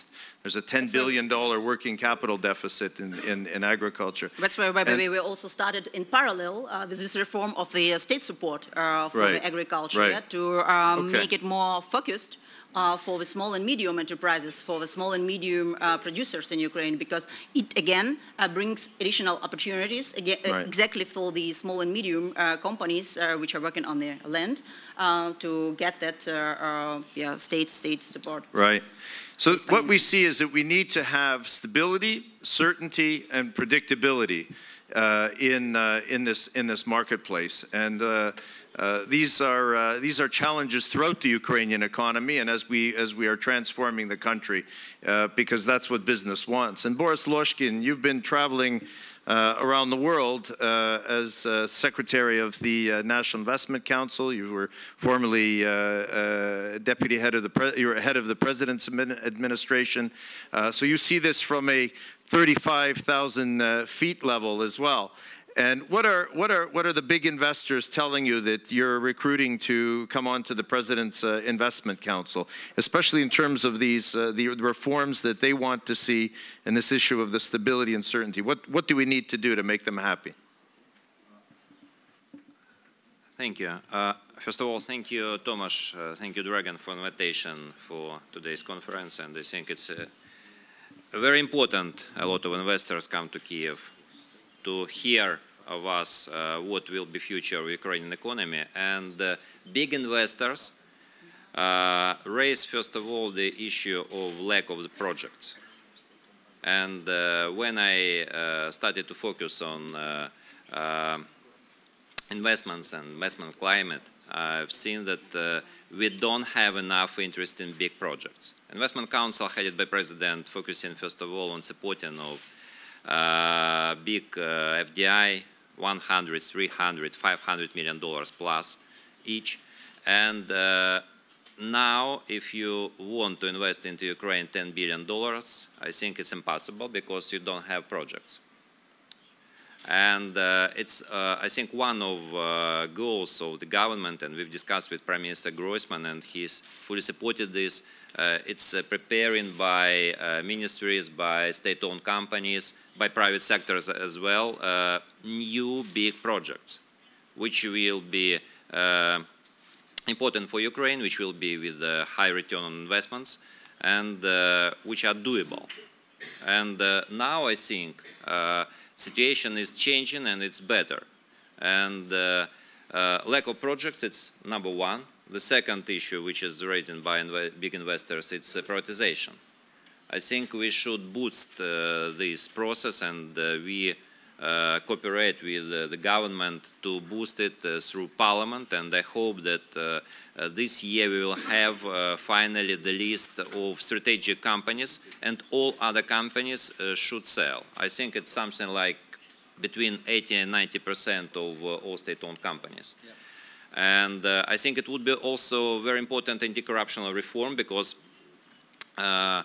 There's a ten billion dollar working capital deficit in, in, in agriculture. That's why, by the way, we also started in parallel uh, with this reform of the uh, state support uh, for Right. the agriculture Right. yeah, to um, Okay. make it more focused uh, for the small and medium enterprises, for the small and medium uh, producers in Ukraine, because it, again, uh, brings additional opportunities again, uh, Right. exactly for the small and medium uh, companies uh, which are working on their land uh, to get that uh, uh, yeah, state, state support. Right. So what we see is that we need to have stability, certainty, and predictability uh, in uh, in this in this marketplace, and uh, uh, these are uh, these are challenges throughout the Ukrainian economy, and as we as we are transforming the country, uh, because that's what business wants. And Borys Lozhkin, you've been traveling Uh, around the world uh, as uh, Secretary of the uh, National Investment Council. You were formerly uh, uh, Deputy Head of the Pre you were head of the President's admin administration. Uh, so you see this from a thirty-five thousand uh, feet level as well. And what are what are what are the big investors telling you that you're recruiting to come on to the President's uh, Investment Council, especially in terms of these uh, the reforms that they want to see in this issue of the stability and certainty? What what do we need to do to make them happy? Thank you. Uh, first of all, thank you, Tomasz. Uh, thank you, Dragan, for invitation for today's conference. And I think it's uh, very important. A lot of investors come to Kiev to hear of us uh, what will be future of Ukrainian economy, and uh, big investors uh, raise first of all the issue of lack of the projects. And uh, when I uh, started to focus on uh, uh, investments and investment climate, I've seen that uh, we don't have enough interest in big projects. Investment Council headed by President focusing first of all on supporting of uh, big uh, F D I, one hundred, three hundred, five hundred million dollars plus each. And uh, now, if you want to invest into Ukraine ten billion dollars, I think it's impossible because you don't have projects. And uh, it's, uh, I think, one of uh, goals of the government, and we've discussed with Prime Minister Groisman, and he's fully supported this. Uh, it's uh, preparing by uh, ministries, by state-owned companies, by private sectors as well, uh, new big projects, which will be uh, important for Ukraine, which will be with uh, high return on investments, and uh, which are doable. And uh, now I think uh, situation is changing and it's better. And uh, uh, lack of projects, it's number one. The second issue, which is raised by inv big investors, it's uh, privatization. I think we should boost uh, this process, and uh, we uh, cooperate with uh, the government to boost it uh, through Parliament. And I hope that uh, uh, this year we will have uh, finally the list of strategic companies, and all other companies uh, should sell. I think it's something like between eighty and ninety percent of uh, all state-owned companies. Yeah. And uh, I think it would be also very important anti-corruption reform, because uh,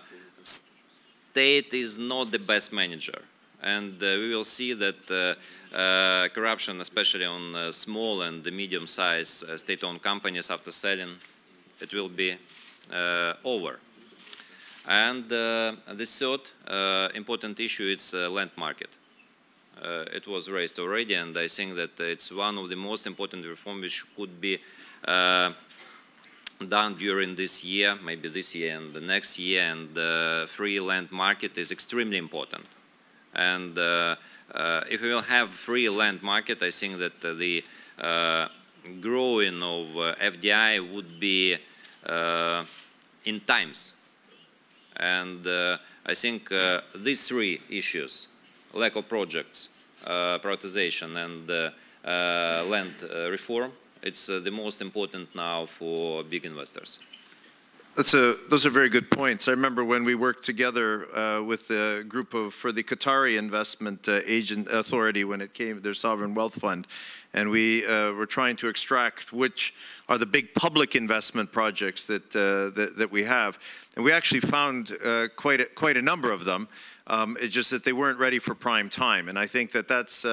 state is not the best manager. And uh, we will see that uh, uh, corruption, especially on uh, small and medium-sized uh, state-owned companies after selling, it will be uh, over. And uh, the third uh, important issue is uh, land market. Uh, it was raised already, and I think that it's one of the most important reforms which could be uh, done during this year, maybe this year and the next year, and the free land market is extremely important. And uh, uh, if we will have free land market, I think that uh, the uh, growing of uh, F D I would be uh, in times. And uh, I think uh, these three issues, lack of projects, uh, privatization, and uh, uh, land uh, reform, it's uh, the most important now for big investors. That's a, those are very good points. I remember when we worked together uh, with the group of, for the Qatari Investment uh, Agent Authority when it came, their sovereign wealth fund, and we uh, were trying to extract which are the big public investment projects that, uh, that, that we have. And we actually found uh, quite, a, quite a number of them. Um, it's just that they weren't ready for prime time. And I think that that's uh,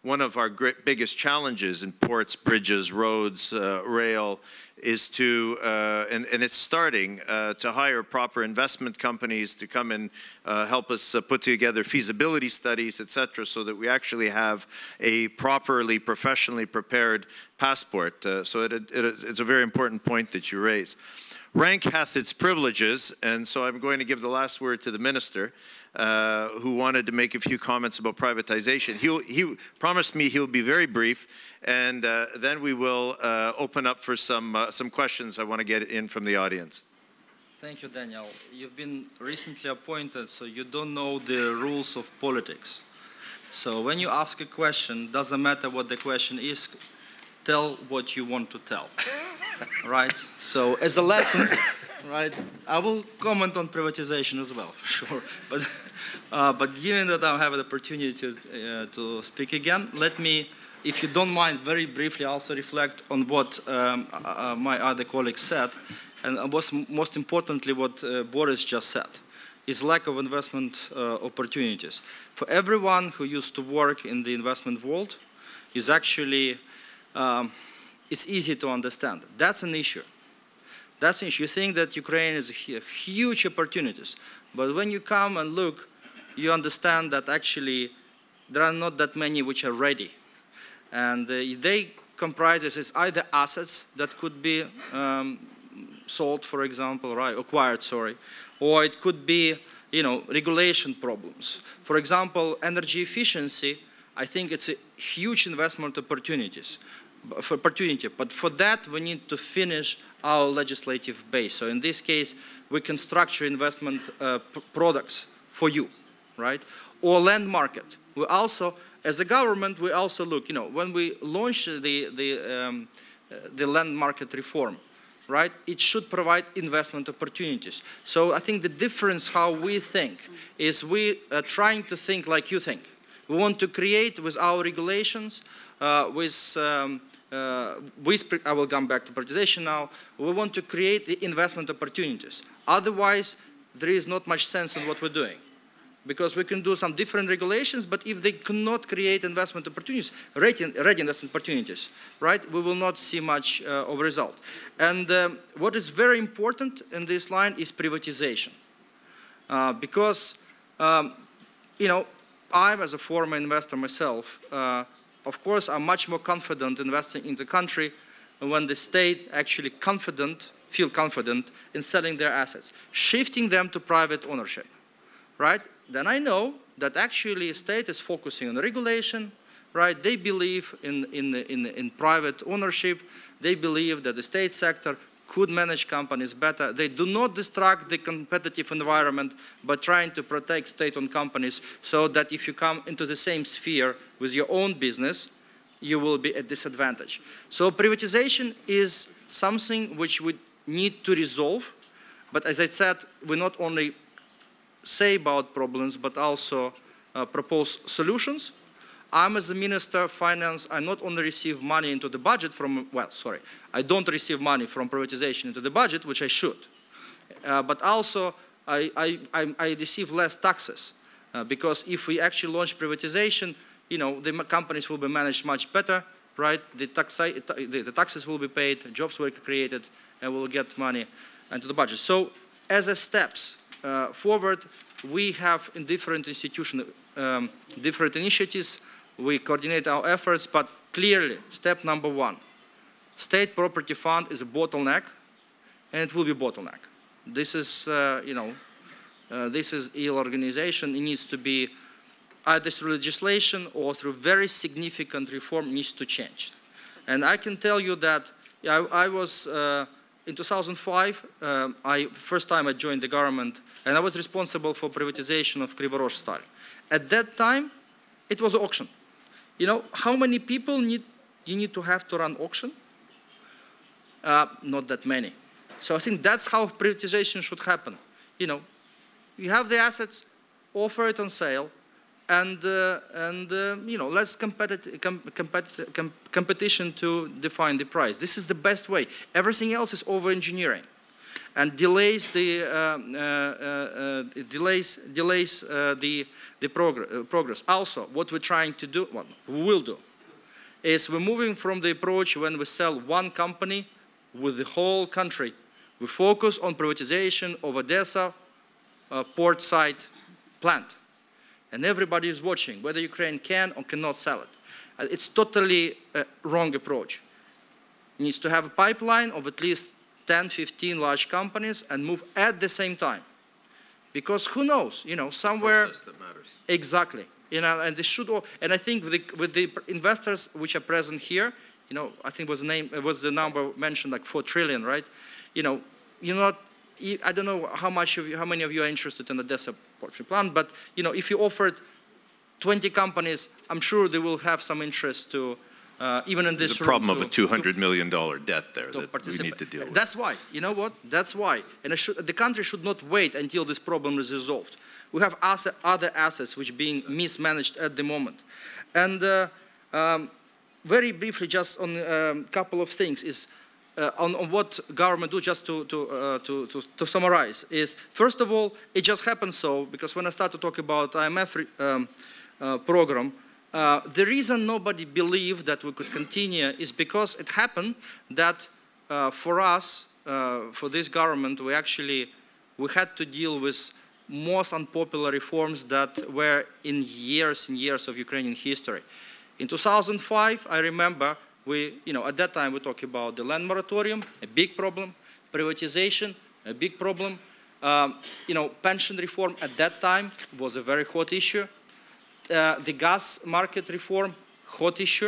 one of our great, biggest challenges in ports, bridges, roads, uh, rail, is to, uh, and, and it's starting, uh, to hire proper investment companies to come and uh, help us uh, put together feasibility studies, et cetera, so that we actually have a properly, professionally prepared passport. Uh, so it, it, it's a very important point that you raise. Rank hath its privileges, and so I'm going to give the last word to the minister, uh, who wanted to make a few comments about privatization. He'll, he promised me he'll be very brief, and uh, then we will uh, open up for some, uh, some questions I want to get in from the audience. Thank you, Daniel. You've been recently appointed, so you don't know the rules of politics. So when you ask a question, doesn't matter what the question is, tell what you want to tell. Right? So as a lesson, right, I will comment on privatization as well, for sure. But, uh, but given that I have the opportunity to, uh, to speak again, let me, if you don't mind, very briefly also reflect on what um, uh, my other colleagues said, and was most importantly what uh, Borys just said, is lack of investment uh, opportunities. For everyone who used to work in the investment world, is actually um, it's easy to understand. That's an issue. That's an issue. You think that Ukraine is a huge opportunities, but when you come and look, you understand that actually there are not that many which are ready. And uh, they comprise is either assets that could be um, sold, for example, right, acquired, sorry, or it could be, you know, regulation problems. For example, energy efficiency, I think it's a huge investment opportunities. For opportunity, but for that we need to finish our legislative base. So in this case, we can structure investment uh, products for you, right? Or land market. We also, as a government, we also look. You know, when we launch the the um, uh, the land market reform, right? It should provide investment opportunities. So I think the difference how we think is we are trying to think like you think. We want to create with our regulations. Uh, with, um, uh, with, I will come back to privatization now, we want to create the investment opportunities. Otherwise, there is not much sense in what we're doing. Because we can do some different regulations, but if they cannot create investment opportunities, ready, ready investment opportunities, right, we will not see much uh, of a result. And um, what is very important in this line is privatization. Uh, because, um, you know, I'm, as a former investor myself, uh, of course, I'm much more confident investing in the country when the state actually confident, feel confident in selling their assets, shifting them to private ownership, right? Then I know that actually the state is focusing on regulation, right? They believe in, in, in, in private ownership. They believe that the state sector could manage companies better. They do not distract the competitive environment by trying to protect state-owned companies so that if you come into the same sphere with your own business, you will be at disadvantage. So privatization is something which we need to resolve. But as I said, we not only say about problems, but also uh, propose solutions. I'm, as a Minister of Finance, I not only receive money into the budget from, well, sorry, I don't receive money from privatization into the budget, which I should. Uh, but also, I, I, I, I receive less taxes. Uh, because if we actually launch privatization, you know, the companies will be managed much better, right? The, taxi, the, the taxes will be paid, jobs will be created, and we'll get money into the budget. So, as a steps uh, forward, we have in different institutions, um, different initiatives. We coordinate our efforts, but clearly, step number one, state property fund is a bottleneck, and it will be a bottleneck. This is, uh, you know, uh, this is ill organization. It needs to be either through legislation or through very significant reform needs to change. And I can tell you that yeah, I, I was, uh, in two thousand five, uh, I, first time I joined the government, and I was responsible for privatization of Krivorozh-Stal. At that time, it was an auction. You know, how many people need, you need to have to run auction? Uh, not that many. So I think that's how privatization should happen. You know, you have the assets, offer it on sale, and, uh, and uh, you know, let's competi com competi com competition to define the price. This is the best way. Everything else is over-engineering. and delays the uh, uh, uh, delays delays uh, the the progress. Uh, progress. Also, what we're trying to do, what we will do, is we're moving from the approach when we sell one company with the whole country. We focus on privatization of Odessa uh, port site plant, and everybody is watching whether Ukraine can or cannot sell it. Uh, it's totally a wrong approach. It needs to have a pipeline of at least ten, fifteen large companies and move at the same time. Because who knows, you know, somewhere... Process that matters. Exactly. You know, and they should all, and I think with the, with the investors which are present here, you know, I think was the name, was the number mentioned, like four trillion, right? You know, you're not, I don't know how much of you, how many of you are interested in the Odessa port plant, but, you know, if you offered twenty companies, I'm sure they will have some interest to, Uh, even in this There's a problem room of to, a two hundred million dollar debt there to that we need to deal with. That's why, you know what, that's why. And it should, the country should not wait until this problem is resolved. We have asset, other assets which are being mismanaged at the moment. And uh, um, very briefly, just on a um, couple of things, is uh, on, on what government do, just to, to, uh, to, to, to summarize, is first of all, it just happened so, because when I start to talk about I M F um, uh, program, Uh, the reason nobody believed that we could continue is because it happened that uh, for us, uh, for this government, we actually we had to deal with most unpopular reforms that were in years and years of Ukrainian history. In two thousand five, I remember, we, you know, at that time we talked about the land moratorium, a big problem, privatization, a big problem. Um, you know, pension reform at that time was a very hot issue. Uh, the gas market reform, hot issue.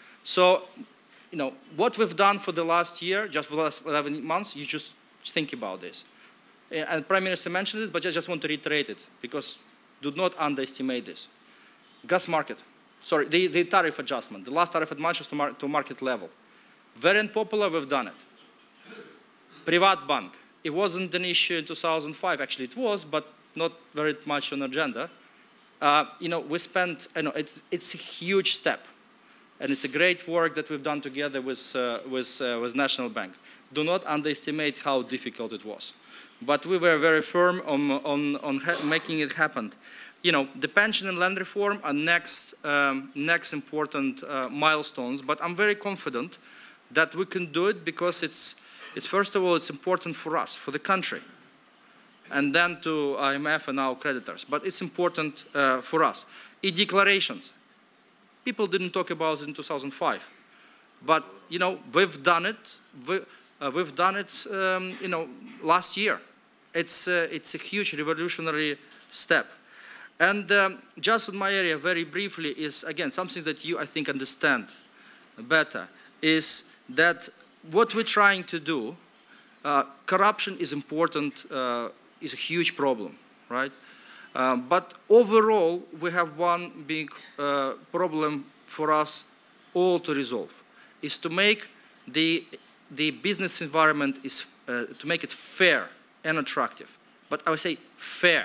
So, you know, what we've done for the last year, just for the last eleven months, you just think about this. And Prime Minister mentioned this, but I just want to reiterate it, because do not underestimate this. Gas market, sorry, the, the tariff adjustment, the last tariff adjustment to, mar to market level. Very unpopular, we've done it. Privat bank, it wasn't an issue in two thousand five, actually it was, but not very much on agenda. Uh, you know, we spent, you know, it's, it's a huge step. And it's a great work that we've done together with, uh, with, uh, with National Bank. Do not underestimate how difficult it was. But we were very firm on, on, on making it happen. You know, the pension and land reform are next, um, next important uh, milestones, but I'm very confident that we can do it because it's, it's, first of all, it's important for us, for the country, and then to I M F and our creditors. But it's important uh, for us. E-declarations. People didn't talk about it in two thousand five. But, you know, we've done it. We, uh, we've done it, um, you know, last year. It's, uh, it's a huge revolutionary step. And um, just in my area, very briefly, is, again, something that you, I think, understand better, is that what we're trying to do, uh, corruption is important, uh, is a huge problem, right? Um, but overall, we have one big uh, problem for us all to resolve, is to make the, the business environment, is, uh, to make it fair and attractive. But I would say fair,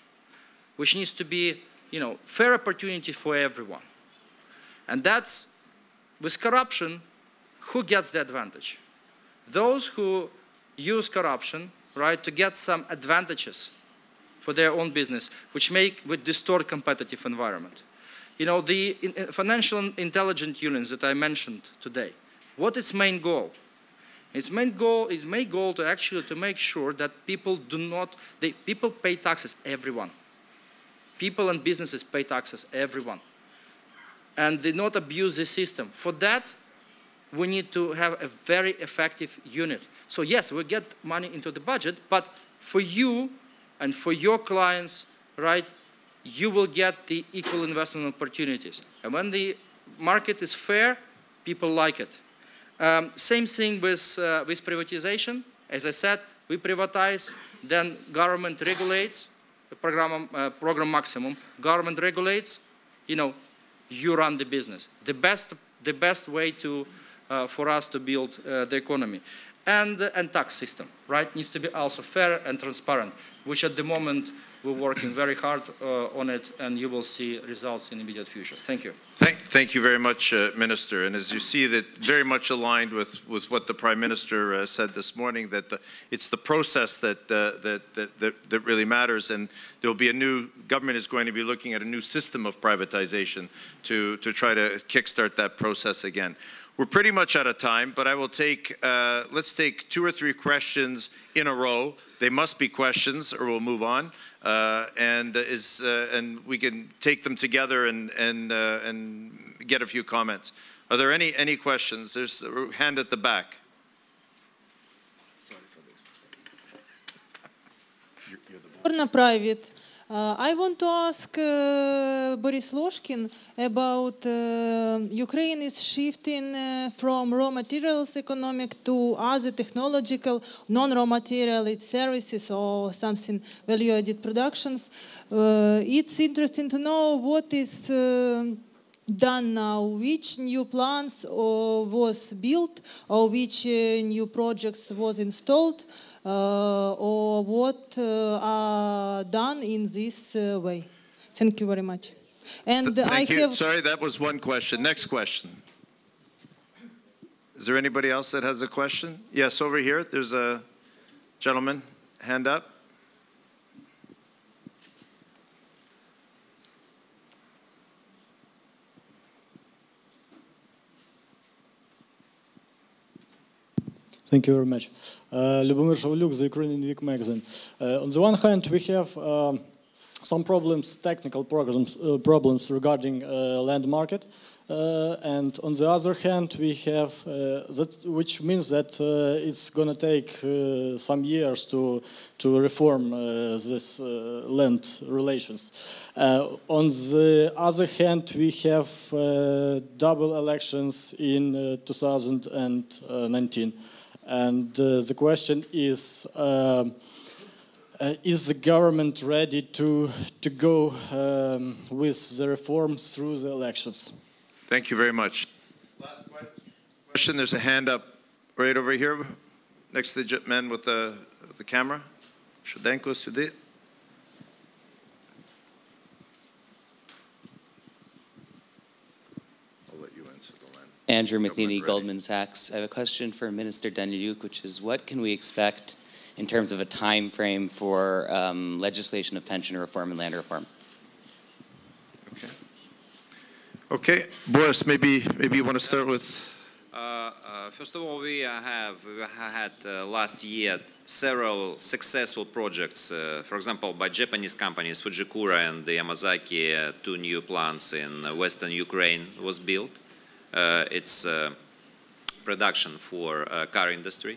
which needs to be, you know, fair opportunity for everyone. And that's, with corruption, who gets the advantage? Those who use corruption, right, to get some advantages for their own business, which make, would distort competitive environment. You know, the in, in financial intelligence unions that I mentioned today, what its main goal? Its main goal is main goal to actually to make sure that people do not, they, people pay taxes, everyone. People and businesses pay taxes, everyone. And they not abuse the system. For that, we need to have a very effective unit. So yes, we get money into the budget, but for you and for your clients, right, you will get the equal investment opportunities. And when the market is fair, people like it. Um, same thing with, uh, with privatization. As I said, we privatize, then government regulates, program, uh, program Maksym, government regulates, you know, you run the business. The best, the best way to, uh, for us to build uh, the economy. And, uh, and tax system, right, needs to be also fair and transparent, which at the moment We're working very hard uh, on it, and you will see results in the immediate future. Thank you. Thank, thank you very much, uh, Minister. And as you see, that very much aligned with, with what the Prime Minister uh, said this morning, that the, it's the process that, uh, that, that, that, that really matters. And there will be a new, government is going to be looking at a new system of privatization to, to try to kickstart that process again. We're pretty much out of time, but I will take, uh, let's take two or three questions in a row. They must be questions or we'll move on. Uh, and is uh, and we can take them together and and uh, and get a few comments. Are there any any questions? There's a hand at the back. Sorry for this. You're, you're the private. Uh, I want to ask uh, Borys Lozhkin about uh, Ukraine is shifting uh, from raw materials economic to other technological, non-raw material, it's services or something value-added productions. Uh, it's interesting to know what is uh, done now, which new plants or was built or which uh, new projects was installed. Uh, or what uh, are done in this uh, way. Thank you very much. And Th thank I you. have... Sorry, that was one question. Next question. Is there anybody else that has a question? Yes, over here. There's a gentleman. Hand up. Thank you very much. Uh, Любомир Шавлюк, the Ukrainian Week magazine. Uh, on the one hand, we have um, some problems, technical problems, uh, problems regarding uh, land market, uh, and on the other hand, we have uh, that, which means that uh, it's going to take uh, some years to to reform uh, this uh, land relations. Uh, on the other hand, we have uh, double elections in uh, two thousand nineteen. And uh, the question is, uh, uh, is the government ready to, to go um, with the reforms through the elections? Thank you very much. Last question. There's a hand up right over here next to the man with the, the camera. Shudenko, Sudi. Andrew McNeely, Goldman Sachs. I have a question for Minister Danyliuk, which is what can we expect in terms of a time frame for um, legislation of pension reform and land reform? Okay. Okay, Boris, maybe maybe you want to start with. Uh, uh, first of all, we have we had uh, last year several successful projects. Uh, for example, by Japanese companies, Fujikura and Yamazaki, uh, two new plants in western Ukraine was built. Uh, it's uh, production for uh, car industry.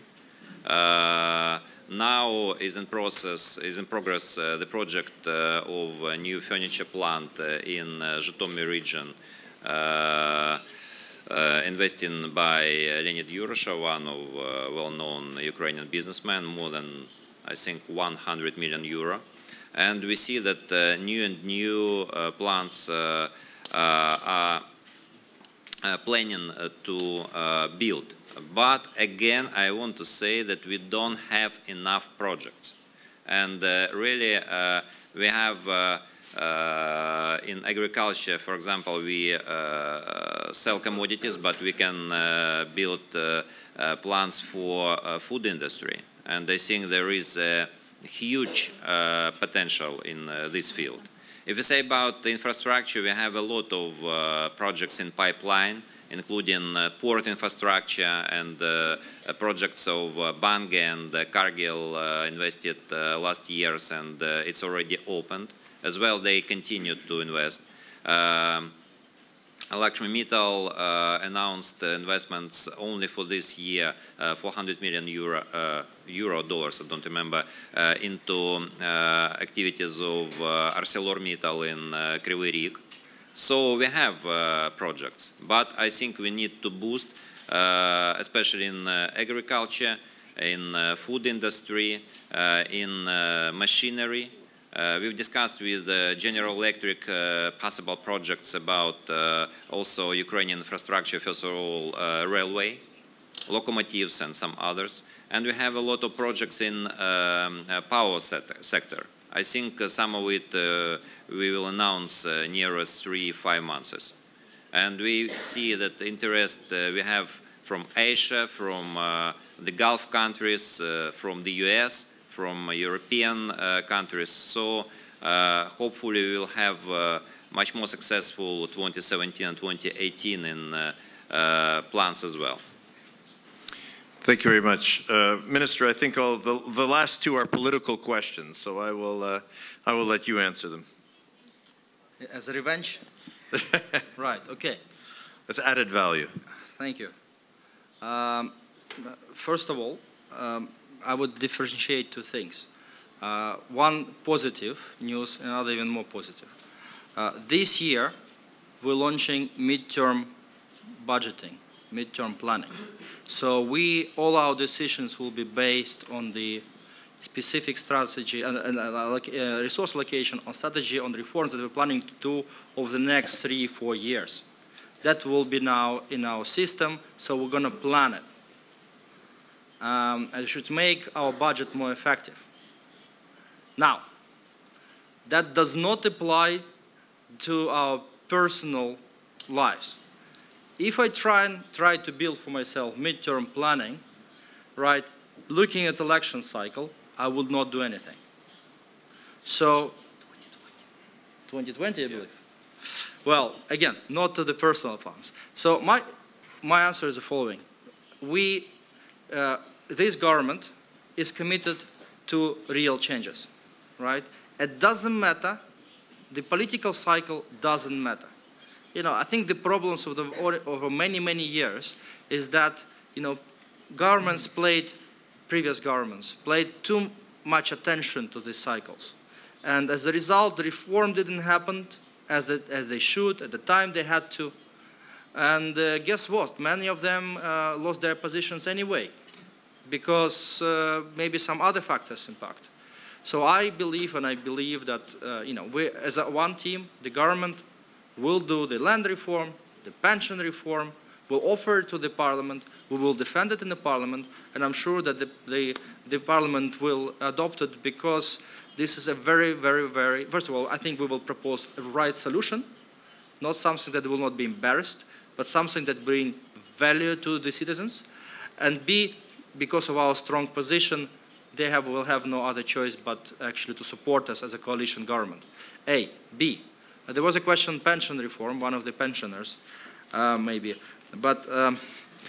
Uh, now is in process, is in progress uh, the project uh, of a new furniture plant uh, in uh, Zhytomyr region, uh, uh, invested by Leonid Yuroshev, one of uh, well-known Ukrainian businessmen, more than I think one hundred million euro. And we see that uh, new and new uh, plants uh, uh, are Uh, planning uh, to uh, build. But again, I want to say that we don't have enough projects. And uh, really, uh, we have, uh, uh, in agriculture, for example, we uh, sell commodities, but we can uh, build uh, uh, plants for uh, food industry. And I think there is a huge uh, potential in uh, this field. If we say about the infrastructure, we have a lot of uh, projects in pipeline, including uh, port infrastructure and uh, uh, projects of uh, Bang and uh, Cargill uh, invested uh, last years, and uh, it's already opened. As well, they continue to invest. Um, Lakshmi Mittal uh, announced uh, investments only for this year, uh, four hundred million euro, uh, euro dollars, I don't remember, uh, into uh, activities of uh, ArcelorMittal in uh, Kryvyi Rih. So we have uh, projects, but I think we need to boost, uh, especially in uh, agriculture, in uh, food industry, uh, in uh, machinery. Uh, we've discussed with uh, General Electric uh, possible projects about uh, also Ukrainian infrastructure, first of all, uh, railway, locomotives and some others. And we have a lot of projects in um, uh, power set sector. I think uh, some of it uh, we will announce uh, nearest three, five months. And we see that the interest uh, we have from Asia, from uh, the Gulf countries, uh, from the U S, from uh, European uh, countries. So uh, hopefully we will have uh, much more successful twenty seventeen and twenty eighteen in uh, uh, plans as well. Thank you very much. Uh, Minister, I think all the, the last two are political questions, so I will, uh, I will let you answer them. As a revenge? Right, okay. That's added value. Thank you. Um, first of all, um, I would differentiate two things. Uh, one positive news, another even more positive. Uh, this year, we're launching midterm budgeting, midterm planning. So we, all our decisions will be based on the specific strategy and, and uh, uh, resource allocation on strategy on reforms that we're planning to do over the next three, four years. That will be now in our system, so we're going to plan it. Um, and it should make our budget more effective. Now, that does not apply to our personal lives. If I try and try to build for myself midterm planning, right, looking at election cycle, I would not do anything. So, twenty twenty, I believe. Well, again, not to the personal plans. So my, my answer is the following. We, uh, this government is committed to real changes, right? It doesn't matter, the political cycle doesn't matter. You know, I think the problems of the, over many, many years is that, you know, governments played, previous governments, played too much attention to these cycles. And as a result, the reform didn't happen as, it, as they should, at the time they had to. And uh, guess what? Many of them uh, lost their positions anyway, because uh, maybe some other factors impact. So I believe, and I believe that, uh, you know, we, as a one team, the government will do the land reform, the pension reform, we'll offer it to the parliament, we will defend it in the parliament, and I'm sure that the, the, the parliament will adopt it, because this is a very, very, very, first of all, I think we will propose a right solution, not something that will not be embarrassed, but something that brings value to the citizens, and B, because of our strong position, they have, will have no other choice but actually to support us as a coalition government. A. B. Uh, there was a question on pension reform, one of the pensioners, uh, maybe. But, um,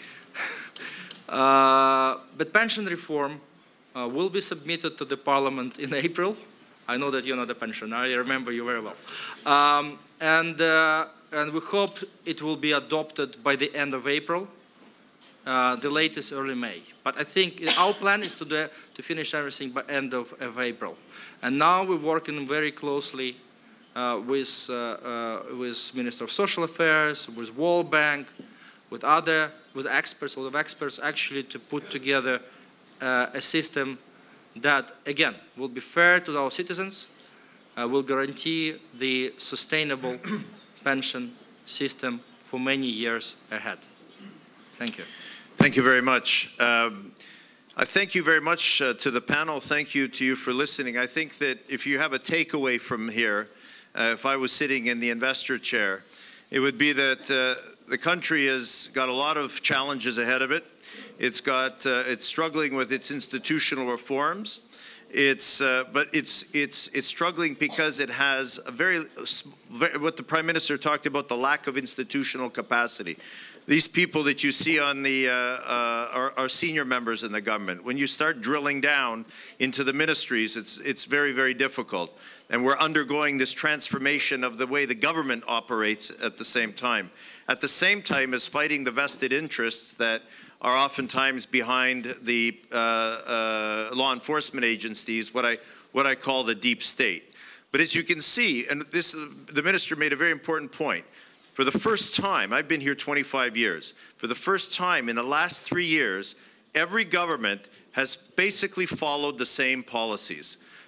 uh, but pension reform uh, will be submitted to the parliament in April. I know that you're not a pensioner, I remember you very well. Um, and, uh, and we hope it will be adopted by the end of April, uh, the latest early May. But I think our plan is to, do, to finish everything by end of, of April. And now we're working very closely Uh, with, uh, uh, with Minister of Social Affairs, with World Bank, with other, with experts, a lot of experts, actually to put together uh, a system that, again, will be fair to our citizens, uh, will guarantee the sustainable pension system for many years ahead. Thank you. Thank you very much. Um, I thank you very much uh, to the panel. Thank you to you for listening. I think that if you have a takeaway from here, Uh, if I was sitting in the investor chair, it would be that uh, the country has got a lot of challenges ahead of it. It's got, uh, it's struggling with its institutional reforms. It's, uh, but it's, it's, it's struggling because it has a very, what the Prime Minister talked about, the lack of institutional capacity. These people that you see on the, uh, uh, are, are senior members in the government. When you start drilling down into the ministries, it's, it's very, very difficult. And we're undergoing this transformation of the way the government operates at the same time. At the same time as fighting the vested interests that are oftentimes behind the uh, uh, law enforcement agencies, what I, what I call the deep state. But as you can see, and this, the minister made a very important point, for the first time, I've been here twenty-five years, for the first time in the last three years, every government has basically followed the same policies.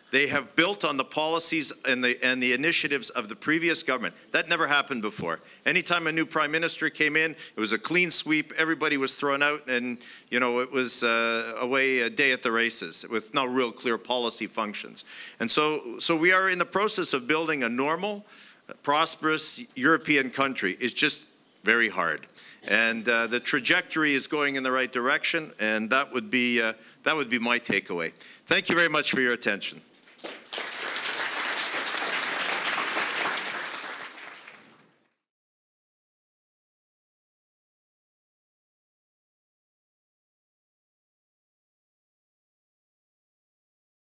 They have built on the policies and the, and the initiatives of the previous government. That never happened before. Anytime a new prime minister came in, it was a clean sweep. Everybody was thrown out, and you know it was uh, away a day at the races with no real clear policy functions. And so, so we are in the process of building a normal, prosperous European country. It's just very hard. And uh, the trajectory is going in the right direction, and that would be uh, that would be my takeaway. Thank you very much for your attention.